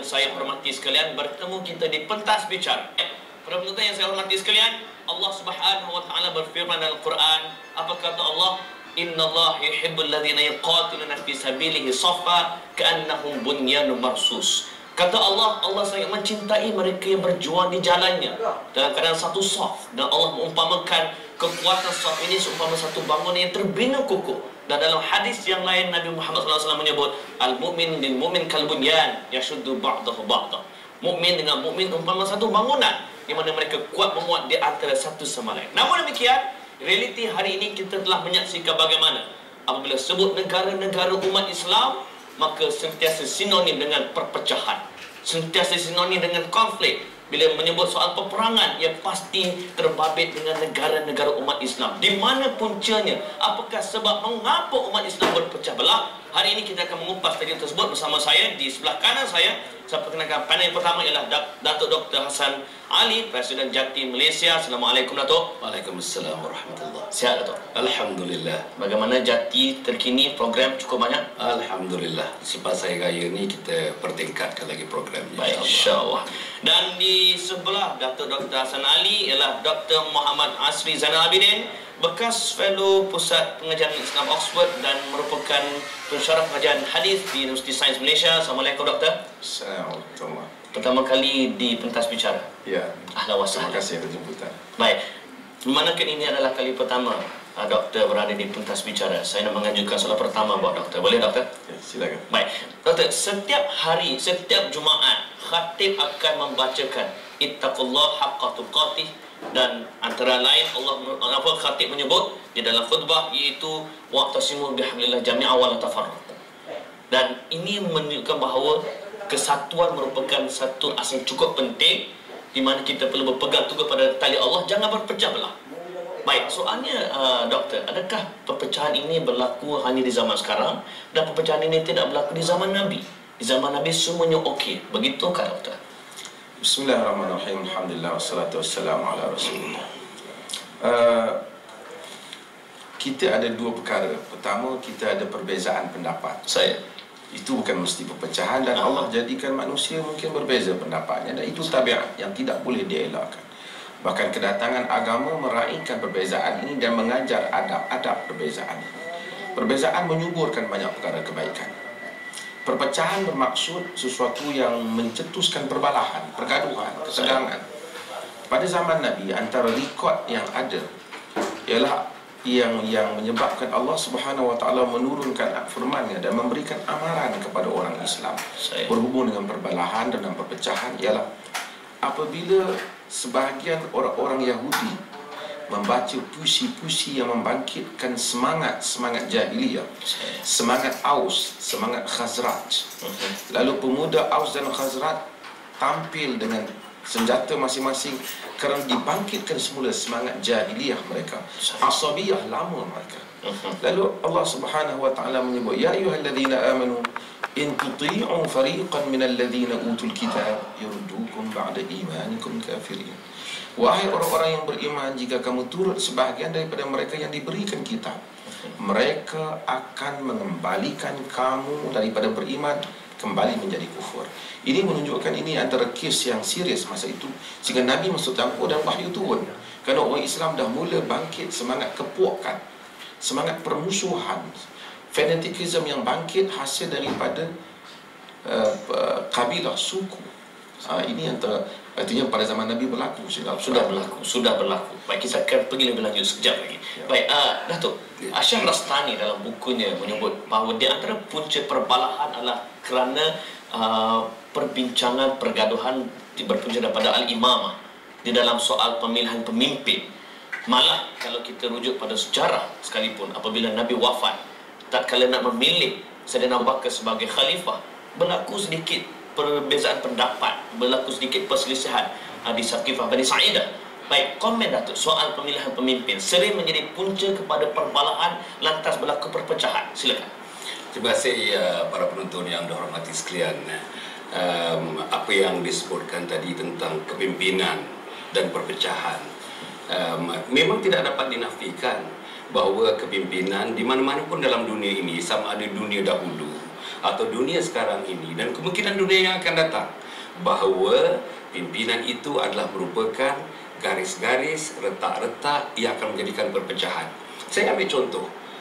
saya hormati sekalian, bertemu kita di pentas bicara. Para penonton yang saya hormati sekalian, Allah Subhanahu wa taala berfirman dalam Quran, apa kata Allah? Innallaha yuhibbul ladzina yuqatiluna fi sabilihi saffa ka'annahum bunyanun marsus. Kata Allah, Allah sangat mencintai mereka yang berjuang di jalannya dalam keadaan satu saf. Dan Allah mengumpamakan kekuatan saf ini seumpama satu bangunan yang terbina kukuh. Dan dalam hadis yang lain, Nabi Muhammad SAW menyebut, Al-mu'min lil mu'min kal bunyan yashuddu ba'dahu ba'dah. Mukmin dengan mukmin umpama satu bangunan di mana mereka kuat menguat di antara satu sama lain. Namun demikian, realiti hari ini kita telah menyaksikan bagaimana apabila sebut negara-negara umat Islam, maka sentiasa sinonim dengan perpecahan, sentiasa sinonim dengan konflik. Bila menyebut soal peperangan, ia pasti terbabit dengan negara-negara umat Islam. Di mana puncanya? Apakah sebab mengapa umat Islam berpecah belah? Hari ini kita akan mengupas tajuk tersebut bersama saya. Di sebelah kanan saya perkenalkan panel yang pertama ialah Datuk Dr. Hassan Ali, Presiden Jati Malaysia. Assalamualaikum Datuk. Waalaikumsalam warahmatullahi. Sihat Datuk? Alhamdulillah. Bagaimana Jati terkini, program cukup banyak? Alhamdulillah. Selepas saya raya ni kita pertingkatkan lagi program. Baik, insya-Allah. Dan di sebelah Datuk Dr. Hassan Ali ialah Dr. Muhammad Asri Zainal Abidin, bekas fellow Pusat Pengajaran Islam Oxford dan merupakan pensyarah pengajaran hadis di Universiti Sains Malaysia. Assalamualaikum Doktor. Assalamualaikum. Pertama kali di pentas bicara. Ya. Ahlan wa sahlan. Terima kasih atas jemputan. Baik. Memandangkan ini adalah kali pertama Doktor berada di pentas bicara, saya nak mengajukan soalan pertama buat Doktor. Boleh Doktor? Ya, silakan. Baik. Doktor, setiap hari, setiap Jumaat, khatib akan membacakan Ittaqullah haqqa tuqatih, dan antara lain khatib menyebut di dalam khutbah iaitu wa'tasimu bihablillah jami'a wa la tafarraqu. Dan ini menunjukkan bahawa kesatuan merupakan satu asas cukup penting di mana kita perlu berpegang teguh pada tali Allah, jangan berpecah belah. Baik, soalnya Doktor, adakah perpecahan ini berlaku hanya di zaman sekarang dan perpecahan ini tidak berlaku di zaman Nabi? Di zaman Nabi semuanya okey. Begitukah Doktor? Bismillahirrahmanirrahim. Alhamdulillah wassalatu wassalamu ala Rasulillah. Kita ada dua perkara. Pertama, kita ada perbezaan pendapat. Itu bukan mesti perpecahan, dan Allah jadikan manusia mungkin berbeza pendapatnya, dan itu tabiat yang tidak boleh dielakkan. Bahkan kedatangan agama meraihkan perbezaan ini dan mengajar adab-adab perbezaan ini. Perbezaan menyuburkan banyak perkara kebaikan. Perpecahan bermaksud sesuatu yang mencetuskan perbalahan, pergaduhan, ketegangan. Pada zaman Nabi, antara rekod yang ada ialah yang menyebabkan Allah Subhanahu wa taala menurunkan firman-Nya dan memberikan amaran kepada orang Islam berhubung dengan perbalahan dan perpecahan ialah apabila sebahagian orang-orang Yahudi membaca puisi-puisi yang membangkitkan semangat jahiliyah, semangat Aus, semangat Khazraj. Lalu pemuda Aus dan Khazraj tampil dengan senjata masing-masing kerana dibangkitkan semula semangat jahiliyah mereka, asabiyah lama mereka. Lalu Allah Subhanahu wa taala menyebut, ya ayyuhalladzina amanu in tuti'u fariqan minal ladzina utul kitab yurdukum ba'da imanikum kafirin. Wahai orang-orang yang beriman, jika kamu turut sebahagian daripada mereka yang diberikan kitab, mereka akan mengembalikan kamu daripada beriman kembali menjadi kufur. Ini menunjukkan ini antara kes yang serius masa itu, sehingga Nabi masuk campur dan wahyu turun. Kerana orang Islam dah mula bangkit semangat kepuakan, semangat permusuhan, fanatikism yang bangkit hasil daripada kabilah, suku. Ini artinya pada zaman Nabi berlaku, sudah berlaku. Baik, kita akan pergi lebih lanjut sekejap lagi. Baik, Datuk, Syekh Rastani dalam bukunya menyebut bahawa di antara punca perbalahan adalah kerana perbincangan pergaduhan berpunca daripada al-imamah di dalam soal pemilihan pemimpin. Malah kalau kita rujuk pada sejarah sekalipun, apabila Nabi wafat, tak kala nak memilih Sayyidina Abu Bakar sebagai khalifah, berlaku sedikit perbezaan pendapat, berlaku sedikit perselisihan di Saqifah Bani Sa'idah. Baik, komen Datuk, soal pemilihan pemimpin sering menjadi punca kepada perbalahan lantas berlaku perpecahan. Silakan. Terima kasih para penonton yang dihormati sekalian. Apa yang disebutkan tadi tentang kepimpinan dan perpecahan, memang tidak dapat dinafikan bahawa kepimpinan di mana-mana pun dalam dunia ini, sama ada dunia dahulu atau dunia sekarang ini dan kemungkinan dunia yang akan datang, bahawa pimpinan itu adalah merupakan garis-garis, retak-retak yang akan menjadikan perpecahan. Saya ambil contoh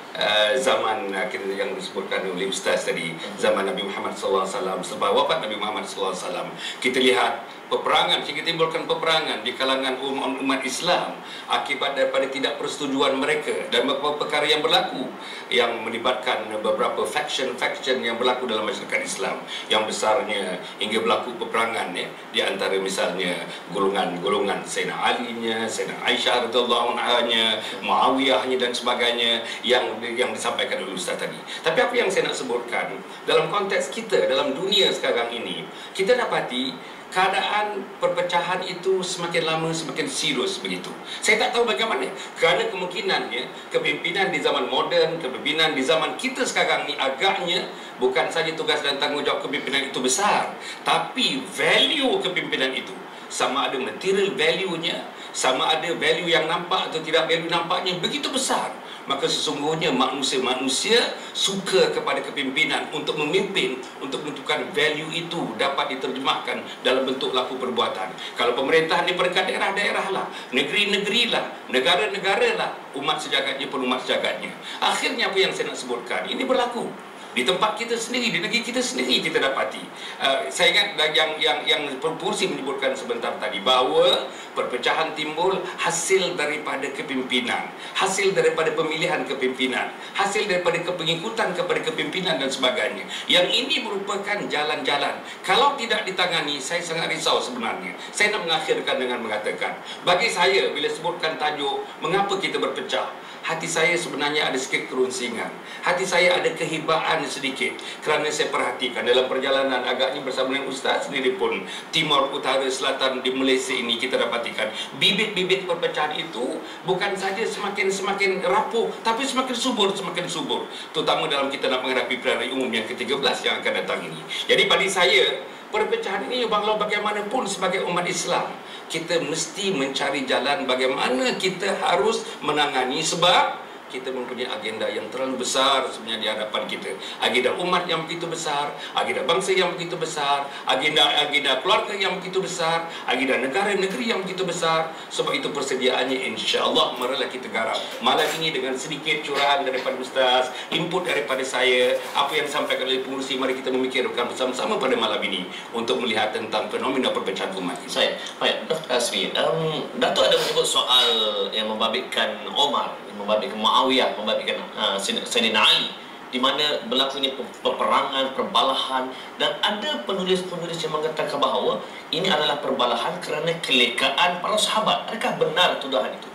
zaman yang disebutkan oleh Ustaz tadi, zaman Nabi Muhammad SAW, selepas wafat Nabi Muhammad SAW, kita lihat peperangan, sehingga timbulkan peperangan di kalangan umat Islam akibat daripada tidak persetujuan mereka dan beberapa perkara yang berlaku yang melibatkan beberapa faction yang berlaku dalam masyarakat Islam, yang besarnya hingga berlaku peperangan di antara misalnya golongan Sayyidina Ali-nya, Sayyidina Aisyah radhiyallahu anha-nya, Muawiyah-nya dan sebagainya yang disampaikan oleh Ustaz tadi. Tapi apa yang saya nak sebutkan dalam konteks kita dalam dunia sekarang ini, kita dapati keadaan perpecahan itu semakin lama semakin serius begitu. Saya tak tahu bagaimana, kerana kemungkinannya kepimpinan di zaman moden, kepimpinan di zaman kita sekarang ni agaknya bukan saja tugas dan tanggungjawab kepimpinan itu besar, tapi value kepimpinan itu, sama ada material value-nya, sama ada value yang nampak atau tidak value nampaknya begitu besar. Maka sesungguhnya manusia suka kepada kepimpinan untuk memimpin, untuk menentukan value itu dapat diterjemahkan dalam bentuk laku perbuatan. Kalau pemerintahan di peringkat daerah-daerah lah, negeri-negeri lah, negara-negara lah, umat sejagatnya pun umat sejagatnya. Akhirnya apa yang saya nak sebutkan, ini berlaku di tempat kita sendiri, di negeri kita sendiri kita dapati. Saya ingat yang Pursi menyebutkan sebentar tadi bahawa perpecahan timbul hasil daripada kepimpinan, hasil daripada pemilihan kepimpinan, hasil daripada pengikutan kepada kepimpinan dan sebagainya. Yang ini merupakan jalan-jalan. Kalau tidak ditangani, saya sangat risau sebenarnya. Saya nak mengakhirkan dengan mengatakan, bagi saya bila sebutkan tajuk mengapa kita berpecah, hati saya sebenarnya ada sedikit kerunsingan. Hati saya ada kehibaan sedikit kerana saya perhatikan dalam perjalanan agaknya bersama dengan Ustaz sendiri pun, Timur, Utara, Selatan di Malaysia ini kita dapatikan bibit-bibit perpecahan itu bukan saja semakin rapuh, tapi semakin subur. Terutama dalam kita nak menghadapi pilihan umum yang ke-13 yang akan datang ini. Jadi bagi saya, perpecahan ini walau bagaimanapun sebagai umat Islam, kita mesti mencari jalan bagaimana kita harus menangani, sebab kita mempunyai agenda yang terlalu besar sebenarnya di hadapan kita. Agenda umat yang begitu besar, agenda bangsa yang begitu besar, agenda keluarga yang begitu besar, agenda negara-negeri yang begitu besar. Sebab itu persediaannya insya-Allah marilah kita garap. Malam ini dengan sedikit curahan daripada Ustaz, input daripada saya, apa yang disampaikan oleh pengurusi, mari kita memikirkan bersama-sama pada malam ini untuk melihat tentang fenomena perpecahan umat ini. Saya, baik, Dr. Asmi, Datuk ada menyebut soal yang membabitkan Omar, membabitkan Muawiyah, membabitkan Sayyidina Ali, di mana berlakunya peperangan, perbalahan, dan ada penulis-penulis yang mengatakan bahawa ini adalah perbalahan kerana kelekaan para sahabat. Adakah benar tuduhan itu?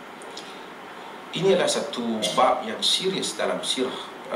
Ini adalah satu bab yang serius dalam sirah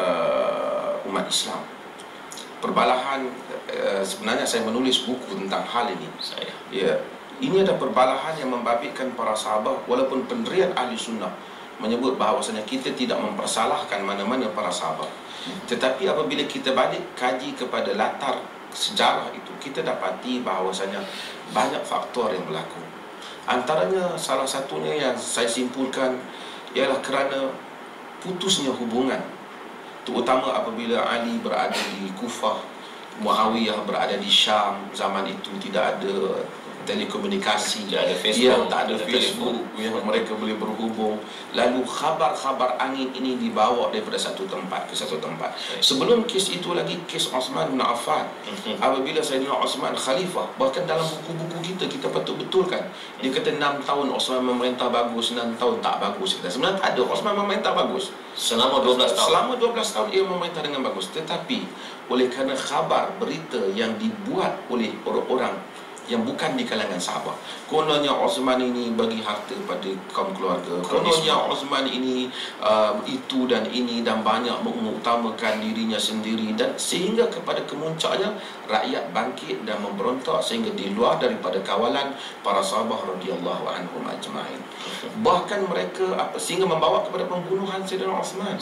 umat Islam. Perbalahan, sebenarnya saya menulis buku tentang hal ini. Ini adalah perbalahan yang membabitkan para sahabat, walaupun pendirian ahli sunnah menyebut bahawasanya kita tidak mempersalahkan mana-mana para sahabat. Tetapi apabila kita balik kaji kepada latar sejarah itu, kita dapati bahawasanya banyak faktor yang berlaku. Antaranya salah satunya yang saya simpulkan ialah kerana putusnya hubungan, terutama apabila Ali berada di Kufah, Muawiyah berada di Syam. Zaman itu tidak ada telekomunikasi, tidak ada Facebook, tak ada Facebook yang mereka boleh berhubung. Lalu khabar-khabar angin ini dibawa daripada satu tempat ke satu tempat. Sebelum kes itu lagi, kes Osman bin Affan, apabila Sayyidina Osman khalifah, bahkan dalam buku-buku kita patut betulkan, dia kata 6 tahun Osman memerintah bagus, 6 tahun tak bagus. Sebenarnya tak ada Osman memerintah bagus selama 12 tahun. Selama 12 tahun ia memerintah dengan bagus. Tetapi oleh kerana khabar, berita yang dibuat oleh orang-orang yang bukan di kalangan sahabat, kononnya Osman ini bagi harta pada kaum keluarga, kononnya Osman ini itu dan ini, dan banyak mengutamakan dirinya sendiri, dan sehingga kepada kemuncaknya rakyat bangkit dan memberontak sehingga di luar daripada kawalan para sahabat radhiyallahu anhum ajma'in. Bahkan mereka sehingga membawa kepada pembunuhan Sayyidina Osman,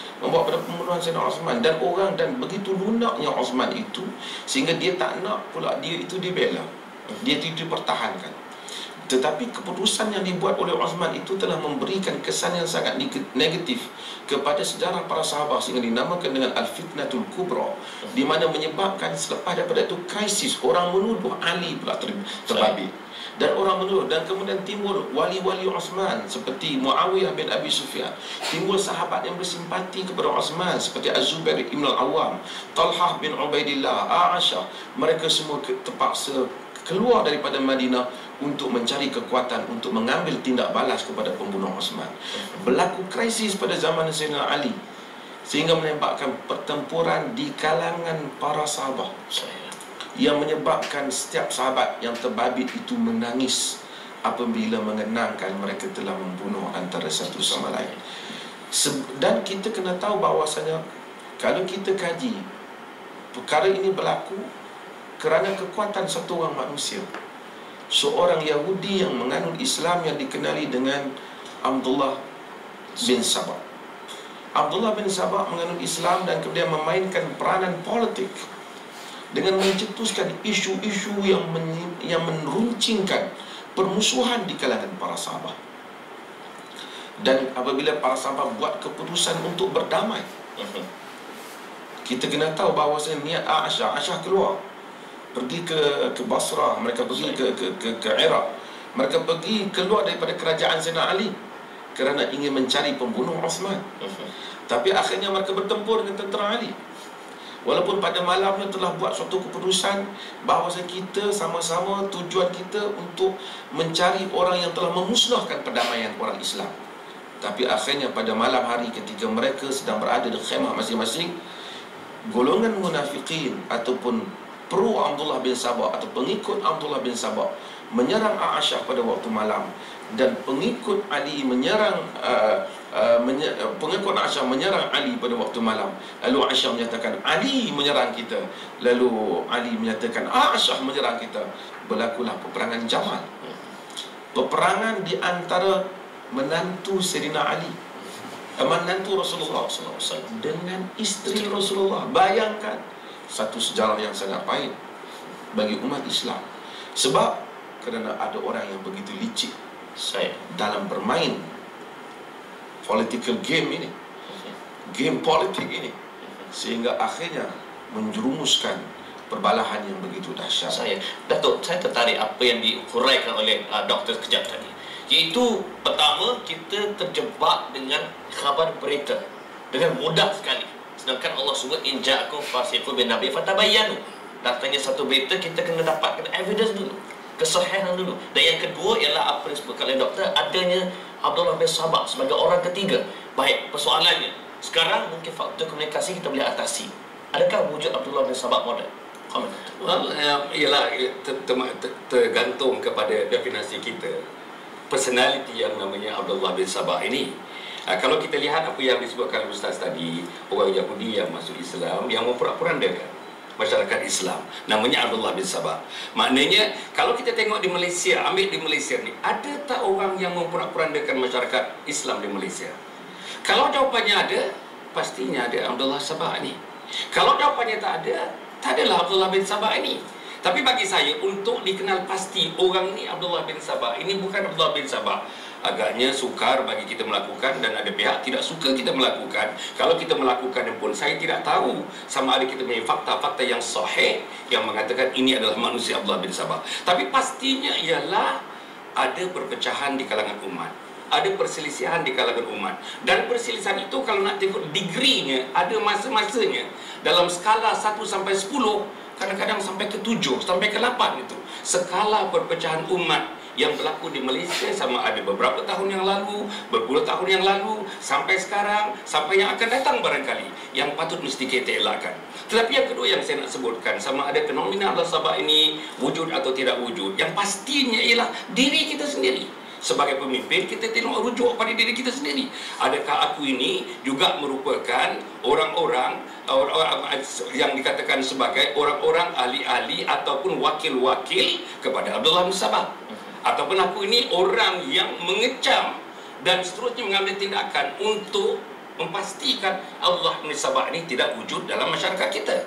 dan orang, dan begitu lunaknya Osman itu sehingga dia tak nak pula dia itu dibela, dia itu dipertahankan. Tetapi keputusan yang dibuat oleh Uthman itu telah memberikan kesan yang sangat negatif kepada sejarah para sahabat, sehingga dinamakan dengan Al-Fitnatul Kubra, di mana menyebabkan selepas daripada itu krisis, orang menuduh Ali pula terbabit, dan orang menuduh, dan kemudian timbul wali-wali Uthman seperti Muawiyah bin Abi Sufyan, timbul sahabat yang bersimpati kepada Uthman seperti Az-Zubair ibn al-Awwam, Talhah bin Ubaidillah, Aisyah. Mereka semua terpaksa keluar daripada Madinah untuk mencari kekuatan untuk mengambil tindak balas kepada pembunuh Uthman. Berlaku krisis pada zaman Sayyidina Ali, sehingga menyebabkan pertempuran di kalangan para sahabat, yang menyebabkan setiap sahabat yang terbabit itu menangis apabila mengenangkan mereka telah membunuh antara satu sama lain. Dan kita kena tahu bahawasanya kalau kita kaji, perkara ini berlaku kerana kekuatan satu orang manusia, seorang Yahudi yang menganut Islam yang dikenali dengan Abdullah bin Sabah. Abdullah bin Sabah menganut Islam dan kemudian memainkan peranan politik dengan mencetuskan isu-isu yang meruncingkan permusuhan di kalangan para sahabat. Dan apabila para sahabat buat keputusan untuk berdamai, kita kena tahu bahawa niat Aisyah keluar, pergi ke Basrah, mereka pergi ke Iraq, mereka pergi keluar daripada kerajaan Sayyidina Ali kerana ingin mencari pembunuh Uthman. Tapi akhirnya mereka bertempur dengan tentera Ali. Walaupun pada malamnya telah buat suatu keputusan bahawa kita sama-sama tujuan kita untuk mencari orang yang telah memusnahkan perdamaian orang Islam. Tapi akhirnya pada malam hari ketika mereka sedang berada di khemah masing-masing, golongan munafiqin ataupun pro Abdullah bin Sabah atau pengikut Abdullah bin Sabah menyerang Aisyah pada waktu malam, dan pengikut Ali menyerang pengikut Aisyah menyerang Ali pada waktu malam. Lalu Aisyah menyatakan Ali menyerang kita, lalu Ali menyatakan Aisyah menyerang kita. Berlakulah peperangan Jamal, peperangan di antara menantu Sayyidina Ali, menantu Rasulullah SAW dengan isteri Rasulullah. Bayangkan satu sejarah yang sangat pahit bagi umat Islam, sebab kerana ada orang yang begitu licik dalam bermain political game ini, game politik ini, sehingga akhirnya menjerumuskan perbalahan yang begitu dahsyat. Datuk, saya tertarik apa yang diuraikan oleh doktor kejap tadi, iaitu pertama, kita terjebak dengan khabar berita dengan mudah sekali. Sedangkan Allah sebut in ja'akum fasiqun bin nabi fatabayyanu. Datangnya satu berita, kita kena dapatkan evidence dulu, kesahihan dulu. Dan yang kedua ialah apa yang disebutkan oleh doktor, adanya Abdullah bin Sabah sebagai orang ketiga. Baik, persoalannya sekarang mungkin faktor komunikasi kita boleh atasi. Adakah wujud Abdullah bin Sabah model? Ialah tergantung kepada definisi kita personality yang namanya Abdullah bin Sabah ini. Kalau kita lihat apa yang disebutkan Ustaz tadi, orang Yahudi yang masuk Islam, yang memporak-porandakan masyarakat Islam, namanya Abdullah bin Sabah. Maknanya kalau kita tengok di Malaysia, ambil di Malaysia ni, ada tak orang yang memporak-porandakan masyarakat Islam di Malaysia? Kalau jawapannya ada, pastinya ada Abdullah Sabah ni. Kalau jawapannya tak ada, tak adalah Abdullah bin Sabah ini. Tapi bagi saya, untuk dikenal pasti orang ni Abdullah bin Sabah, ini bukan Abdullah bin Sabah, agaknya sukar bagi kita melakukan, dan ada pihak tidak suka kita melakukan. Kalau kita melakukan pun, saya tidak tahu sama ada kita punya fakta-fakta yang sahih yang mengatakan ini adalah manusia Abdullah bin Sabah. Tapi pastinya ialah ada perpecahan di kalangan umat, ada perselisihan di kalangan umat, dan perselisihan itu kalau nak tengok degreenya, ada masa-masanya. Dalam skala 1 sampai 10, kadang-kadang sampai ke 7, sampai ke 8 itu skala perpecahan umat yang berlaku di Malaysia, sama ada beberapa tahun yang lalu, berpuluh tahun yang lalu, sampai sekarang, sampai yang akan datang barangkali, yang patut mesti kita elakkan. Tetapi yang kedua yang saya nak sebutkan, sama ada fenomena Abdullah Sabah ini wujud atau tidak wujud, yang pastinya ialah diri kita sendiri. Sebagai pemimpin, kita tengok rujuk pada diri kita sendiri. Adakah aku ini juga merupakan orang-orang yang dikatakan sebagai orang-orang ahli-ahli ataupun wakil-wakil kepada Abdullah bin Sabah? Ataupun aku ini orang yang mengecam dan seterusnya mengambil tindakan untuk memastikan Abdullah bin Sabah ini tidak wujud dalam masyarakat kita.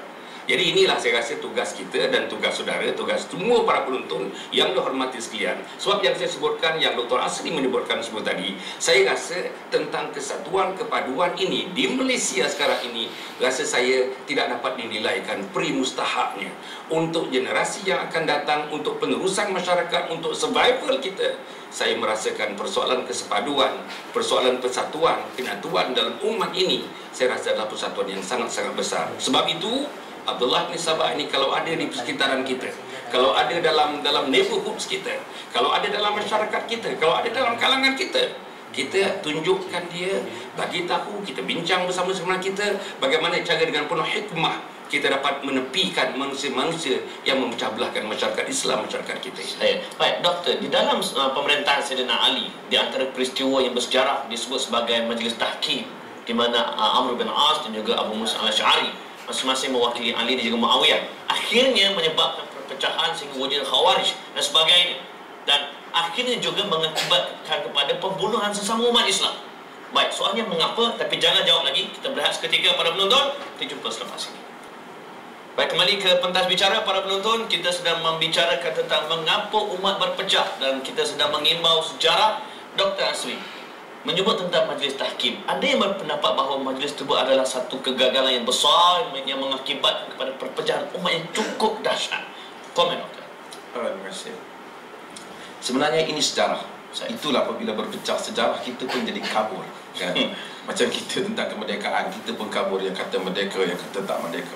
Jadi inilah saya rasa tugas kita dan tugas saudara, tugas semua para penonton yang dihormati sekalian. Sebab yang saya sebutkan, yang Dr. Asri menyebutkan semua tadi, saya rasa tentang kesatuan kepaduan ini di Malaysia sekarang ini, rasa saya tidak dapat dinilaikan peri mustahaknya untuk generasi yang akan datang, untuk penerusan masyarakat, untuk survival kita. Saya merasakan persoalan kesepaduan, persoalan persatuan, penyatuan dalam umat ini, saya rasa adalah persatuan yang sangat-sangat besar. Sebab itu Abdullah bin Sabah ini kalau ada di sekitaran kita, kalau ada dalam neighborhood kita, kalau ada dalam masyarakat kita, kalau ada dalam kalangan kita, kita tunjukkan dia, bagi tahu, kita bincang bersama-sama kita bagaimana cara dengan penuh hikmah kita dapat menepikan manusia-manusia yang memecah belahkan masyarakat Islam, masyarakat kita. Baik, Doktor, di dalam pemerintahan Sayyidina Ali, di antara peristiwa yang bersejarah disebut sebagai Majlis Tahkim, di mana Amr bin As dan juga Abu Musa al-Asy'ari masing-masing mewakili Ali dan juga Muawiyah, akhirnya menyebabkan perpecahan sehingga wujud Khawarij dan sebagainya, dan akhirnya juga mengakibatkan kepada pembunuhan sesama umat Islam. Baik, soalnya mengapa? Tapi jangan jawab lagi, kita berehat seketika para penonton. Kita jumpa selepas ini. Baik, kembali ke pentas bicara para penonton. Kita sedang membicarakan tentang mengapa umat berpecah dan kita sedang mengimbau sejarah. Dr. Asri menyebut tentang Majlis Tahkim. Ada yang berpendapat bahawa majlis tersebut adalah satu kegagalan yang besar yang mengakibatkan kepada perpecahan umat yang cukup dahsyat. Komen, Doktor. Terima kasih. Sebenarnya ini sejarah. Itulah apabila berpecah sejarah, kita pun jadi kabur, kan? Macam kita tentang kemerdekaan, kita pun kabur, yang kata merdeka, yang kata tak merdeka.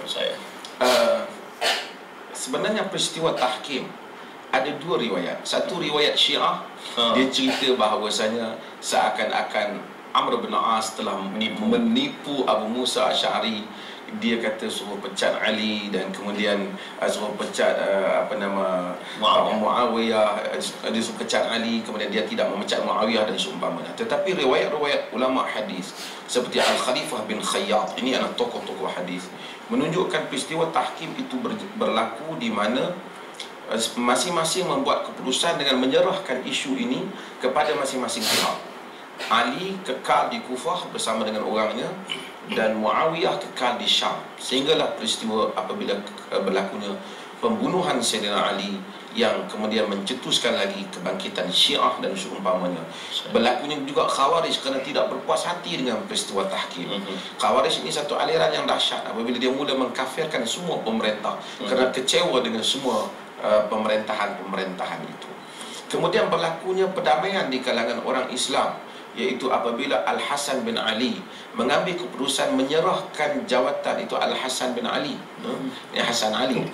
Sebenarnya peristiwa Tahkim ada dua riwayat. Satu riwayat Syiah, dia cerita bahawasanya seakan-akan Amr bin As telah menipu Abu Musa Asy'ari. Dia kata suruh pecat Ali dan kemudian suruh pecat Muawiyah, dia suruh pecat Ali, kemudian dia tidak memecat Muawiyah dan seumpamanya. Tetapi riwayat-riwayat ulama hadis seperti Al-Khalifah bin Khayyat, ini adalah tokoh-tokoh hadis, menunjukkan peristiwa Tahkim itu berlaku di mana masing-masing membuat keputusan dengan menyerahkan isu ini kepada masing-masing pihak. Ali kekal di Kufah bersama dengan orangnya dan Muawiyah kekal di Syam, sehinggalah peristiwa apabila berlakunya pembunuhan Sayyidina Ali yang kemudian mencetuskan lagi kebangkitan Syiah dan seumpamanya. Berlakunya juga Khawarij kerana tidak berpuas hati dengan peristiwa Tahkim. Khawarij ini satu aliran yang dahsyat apabila dia mula mengkafirkan semua pemerintah kerana kecewa dengan semua pemerintahan itu. Kemudian berlakunya perdamaian di kalangan orang Islam, iaitu apabila Al-Hasan bin Ali mengambil keputusan menyerahkan jawatan itu. Al-Hasan bin Ali, Hasan Ali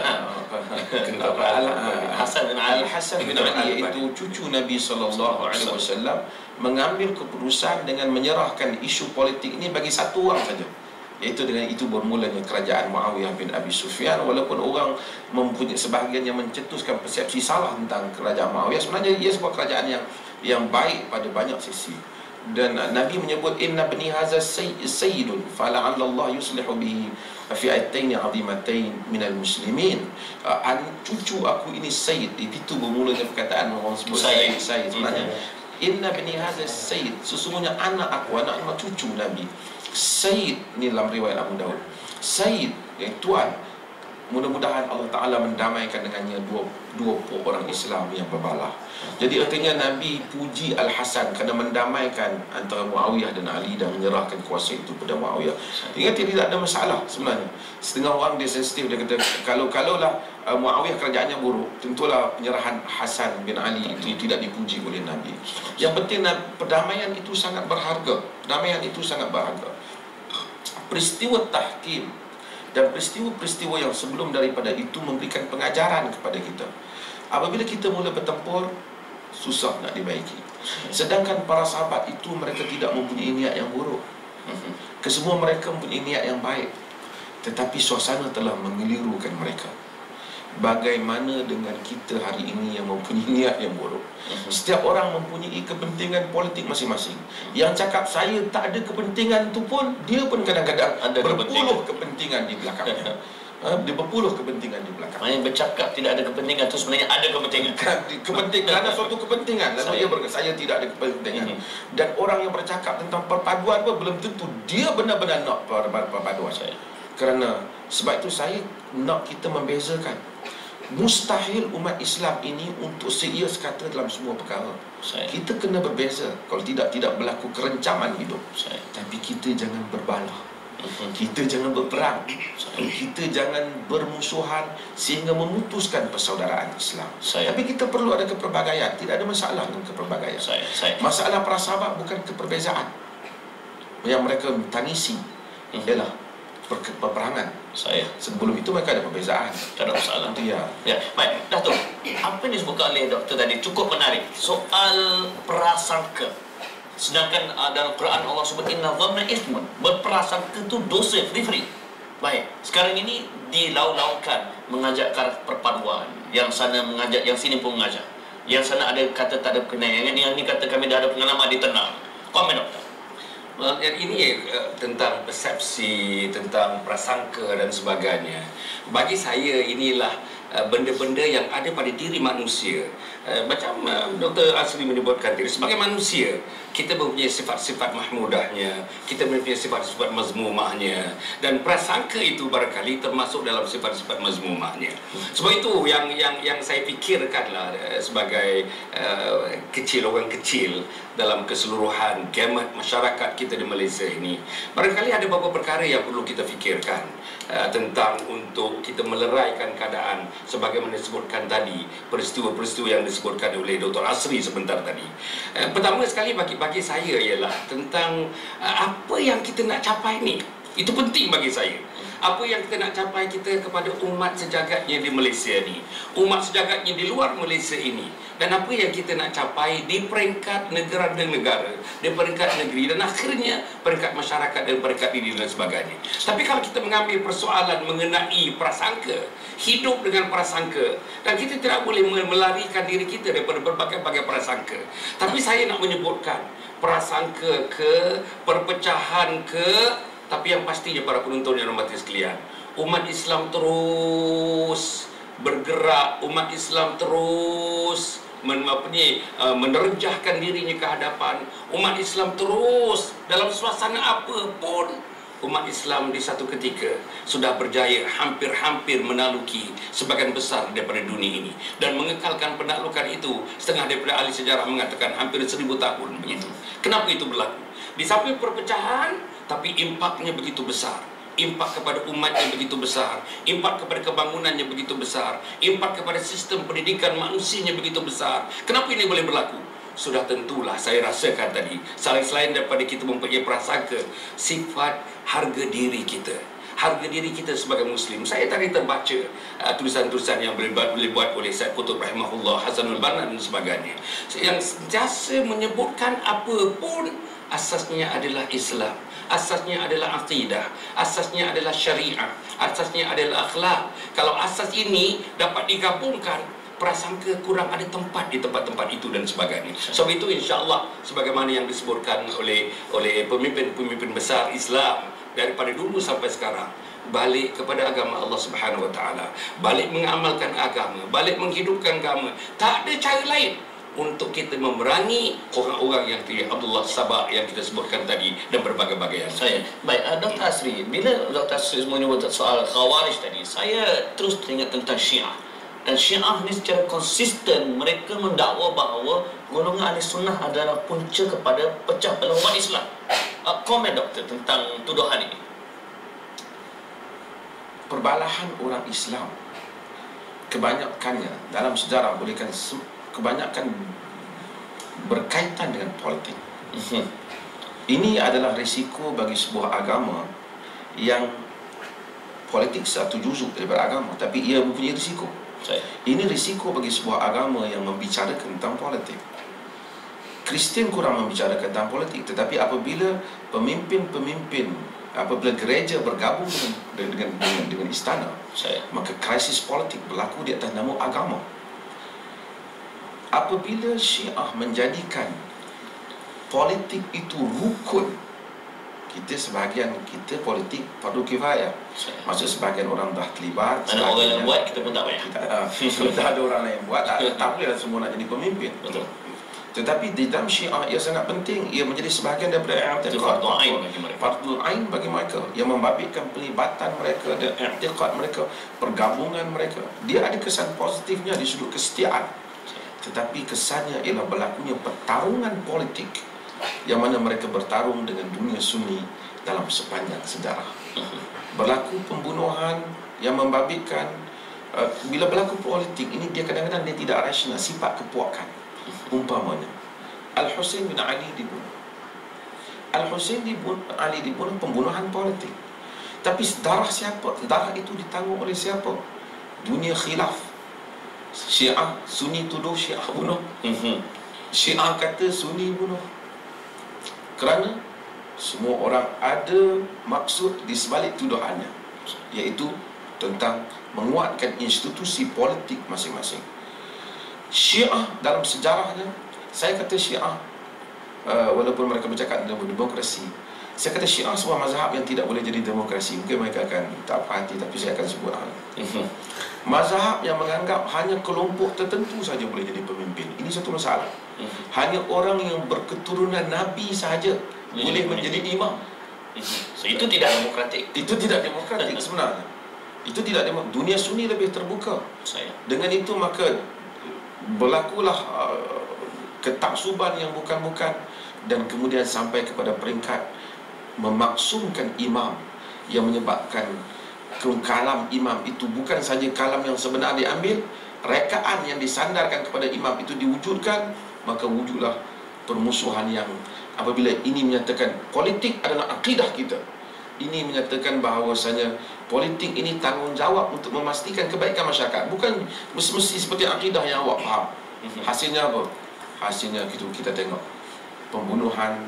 Al-Hasan bin Ali iaitu cucu Nabi SAW, mengambil keputusan dengan menyerahkan isu politik ini bagi satu orang saja, iaitu dengan itu bermulanya kerajaan Muawiyah bin Abi Sufyan. Walaupun orang mempunyai sebahagian yang mencetuskan persepsi salah tentang kerajaan Muawiyah, sebenarnya ia sebuah kerajaan yang baik pada banyak sisi. Dan Nabi menyebut inna bani hadza sayyidun fala'alla Allah yuslihu bihi fi'atain 'azimatain minal muslimin. Cucu aku ini sayyid. Itu bermulanya perkataan orang sebut sayyid. Sebenarnya inna bani hadza sayyid, sesungguhnya anak aku, anak cucu Nabi. Sayyid ni dalam riwayat Abu Daud. Sayyid, yang tuan. Mudah-mudahan Allah Ta'ala mendamaikan dengannya dua orang Islam yang berbalah. Jadi artinya Nabi puji Al-Hasan kerana mendamaikan antara Muawiyah dan Ali dan menyerahkan kuasa itu pada Muawiyah. Ingat, tidak ada masalah sebenarnya. Setengah orang dia sensitif, dia kata kalaulah Muawiyah kerajaannya buruk, tentulah penyerahan Hasan bin Ali itu tidak dipuji oleh Nabi. Yang penting perdamaian itu sangat berharga. Perdamaian itu sangat berharga. Peristiwa Tahkim dan peristiwa-peristiwa yang sebelum daripada itu memberikan pengajaran kepada kita. Apabila kita mula bertempur, susah nak dibaiki. Sedangkan para sahabat itu mereka tidak mempunyai niat yang buruk. Kesemua mereka mempunyai niat yang baik. Tetapi suasana telah mengelirukan mereka. Bagaimana dengan kita hari ini yang mempunyai niat yang buruk? Setiap orang mempunyai kepentingan politik masing-masing. Yang cakap saya tak ada kepentingan tu pun, dia pun kadang-kadang ada berpuluh kepentingan di belakangnya. Dia berpuluh kepentingan di belakang. Maksudnya bercakap tidak ada kepentingan itu sebenarnya ada kepentingan. Kerana suatu kepentingan. Lalu dia berkata saya tidak ada kepentingan. Dan orang yang bercakap tentang perpaduan pun belum tentu dia benar-benar nak perpaduan. Kerana sebab itu saya nak kita membezakan. Mustahil umat Islam ini untuk seia sekata dalam semua perkara. Kita kena berbeza. Kalau tidak berlaku kerencaman hidup. Tapi kita jangan berbalah. Kita jangan berperang. Kita jangan bermusuhan sehingga memutuskan persaudaraan Islam. Tapi kita perlu ada kepelbagaian. Tidak ada masalah dengan kepelbagaian. Masalah para sahabat bukan keperbezaan. Yang mereka tangisi ialah peperangan. Sebelum itu mereka ada perbezaan. Tak ada masalah. Ya. Baik, Datuk. Apa yang disebutkan oleh doktor tadi cukup menarik. Soal prasangka. Sedangkan dalam Quran Allah sebut inna dhanna ithmun. Berprasangka itu dosa, free. Baik, sekarang ini dilau-laukan mengajak ke arah perpaduan. Yang sana mengajak, yang sini pun mengajak. Yang sana ada kata tak ada kenangan, yang ini kata kami dah ada pengalaman ditenang. Komen doktor. Yang ini tentang persepsi, tentang prasangka dan sebagainya. Bagi saya inilah benda-benda yang ada pada diri manusia. Macam Dr. Asri menyebutkan tadi, sebagai manusia kita mempunyai sifat-sifat mahmudahnya, kita mempunyai sifat-sifat mazmumahnya, dan prasangka itu barangkali termasuk dalam sifat-sifat mazmumahnya. Sebab itu yang saya fikirkanlah sebagai orang kecil dalam keseluruhan gamut masyarakat kita di Malaysia ini, barangkali ada beberapa perkara yang perlu kita fikirkan tentang untuk kita meleraikan keadaan sebagaimana disebutkan tadi, peristiwa-peristiwa yang disebutkan oleh Dr. Asri sebentar tadi. Pertama sekali bagi saya ialah tentang apa yang kita nak capai ni. Itu penting bagi saya. Apa yang kita nak capai kita kepada umat sejagatnya di Malaysia ni, umat sejagatnya di luar Malaysia ini, dan apa yang kita nak capai di peringkat negara dan negara, di peringkat negeri, dan akhirnya peringkat masyarakat dan peringkat diri dan sebagainya. Tapi kalau kita mengambil persoalan mengenai prasangka, hidup dengan prasangka, dan kita tidak boleh melarikan diri kita daripada berbagai-bagai prasangka. Tapi saya nak menyebutkan prasangka ke, perpecahan ke, tapi yang pastinya para penonton yang hormati sekalian, umat Islam terus bergerak, umat Islam terus menerjahkan dirinya ke hadapan. Umat Islam terus dalam suasana apa pun, umat Islam di satu ketika sudah berjaya hampir-hampir menaluki sebagian besar daripada dunia ini, dan mengekalkan penaklukan itu setengah daripada ahli sejarah mengatakan hampir 1000 tahun begitu. Kenapa itu berlaku? Di samping perpecahan, tapi impaknya begitu besar. Impak kepada umatnya begitu besar, impak kepada kebangunannya begitu besar, impak kepada sistem pendidikan manusianya begitu besar. Kenapa ini boleh berlaku? Sudah tentulah saya rasakan tadi, selain daripada kita mempunyai prasangka, sifat harga diri kita. Harga diri kita sebagai Muslim. Saya tadi terbaca tulisan-tulisan yang dibuat oleh Said Qutb rahimahullah, Hasanul Banna dan sebagainya, yang sentiasa menyebutkan apa pun asasnya adalah Islam, asasnya adalah akidah, asasnya adalah syariah, asasnya adalah akhlak. Kalau asas ini dapat digabungkan, prasangka kurang ada tempat di tempat-tempat itu dan sebagainya. Sebab itu insya-Allah sebagaimana yang disebutkan oleh pemimpin-pemimpin besar Islam daripada dulu sampai sekarang, balik kepada agama Allah Subhanahu Wa Taala, balik mengamalkan agama, balik menghidupkan agama. Tak ada cara lain untuk kita memerangi orang-orang yang Abdullah Sabah yang kita sebutkan tadi dan berbagai-bagai yang saya. Baik, Dr. Asri, bila Dr. Asri menyebut soal Khawarij tadi, saya terus teringat tentang Syiah. Dan Syiah ni secara konsisten mereka mendakwa bahawa golongan ahli sunnah adalah punca kepada pecah belah umat Islam. Komen doktor tentang tuduhan ini. Perbalahan orang Islam kebanyakannya dalam sejarah bolehkan kebanyakan berkaitan dengan politik. Ini adalah risiko bagi sebuah agama yang politik satu juzuk daripada agama, tapi ia mempunyai risiko. Ini risiko bagi sebuah agama yang membicarakan tentang politik. Kristian kurang membicarakan tentang politik, tetapi apabila pemimpin-pemimpin, apabila gereja bergabung dengan istana, maka krisis politik berlaku di atas nama agama. Apabila Syiah menjadikan politik itu rukun, sebahagian kita politik fardu kifayah. Maksud sebahagian orang dah terlibat, ada orang yang buat, kita pun tak payah. Kita ada orang lain buat, tak boleh semua nak jadi pemimpin. Betul. Tetapi di dalam Syiah ia sangat penting, ia menjadi sebahagian daripada i'tiqad, fardu ain bagi mereka. Fardu ain bagi mereka yang membabitkan pelibatan mereka dan i'tiqad mereka, pergabungan mereka. Dia ada kesan positifnya di sudut kesetiaan, tetapi kesannya ialah berlakunya pertarungan politik yang mana mereka bertarung dengan dunia Sunni dalam sepanjang sejarah. Berlaku pembunuhan yang membabitkan. Bila berlaku politik ini, dia kadang-kadang dia tidak rasional, sifat kepuakan. Umpamanya Al-Husain bin Ali dibunuh. Al-Husain bin Ali dibunuh, pembunuhan politik. Tapi darah siapa? Darah itu ditanggung oleh siapa? Dunia khilaf. Syiah, Sunni tuduh Syiah bunuh. Syiah kata Sunni bunuh. Kerana semua orang ada maksud di sebalik tuduhannya, iaitu tentang menguatkan institusi politik masing-masing. Syiah dalam sejarahnya, saya kata Syiah, walaupun mereka bercakap tentang demokrasi, saya kata Syiah sebuah mazhab yang tidak boleh jadi demokrasi. Mungkin mereka akan tak hati, tapi saya akan sebut hal. Mazhab yang menganggap hanya kelompok tertentu saja boleh jadi pemimpin. Ini satu masalah. Hanya orang yang berketurunan Nabi sahaja boleh menjadi imam. So, itu tidak demokratik. Itu tidak demokratik sebenarnya. Itu tidak demokratik. Dunia Sunni lebih terbuka. Dengan itu maka berlakulah ketaksuban yang bukan-bukan, dan kemudian sampai kepada peringkat memaksumkan imam, yang menyebabkan kalam imam itu bukan saja kalam yang sebenar diambil, rekaan yang disandarkan kepada imam itu diwujudkan, maka wujudlah permusuhan yang apabila ini menyatakan politik adalah akidah kita, ini menyatakan bahawasanya politik ini tanggungjawab untuk memastikan kebaikan masyarakat, bukan mesti seperti akidah yang awak faham. Hasilnya apa? Hasilnya kita tengok pembunuhan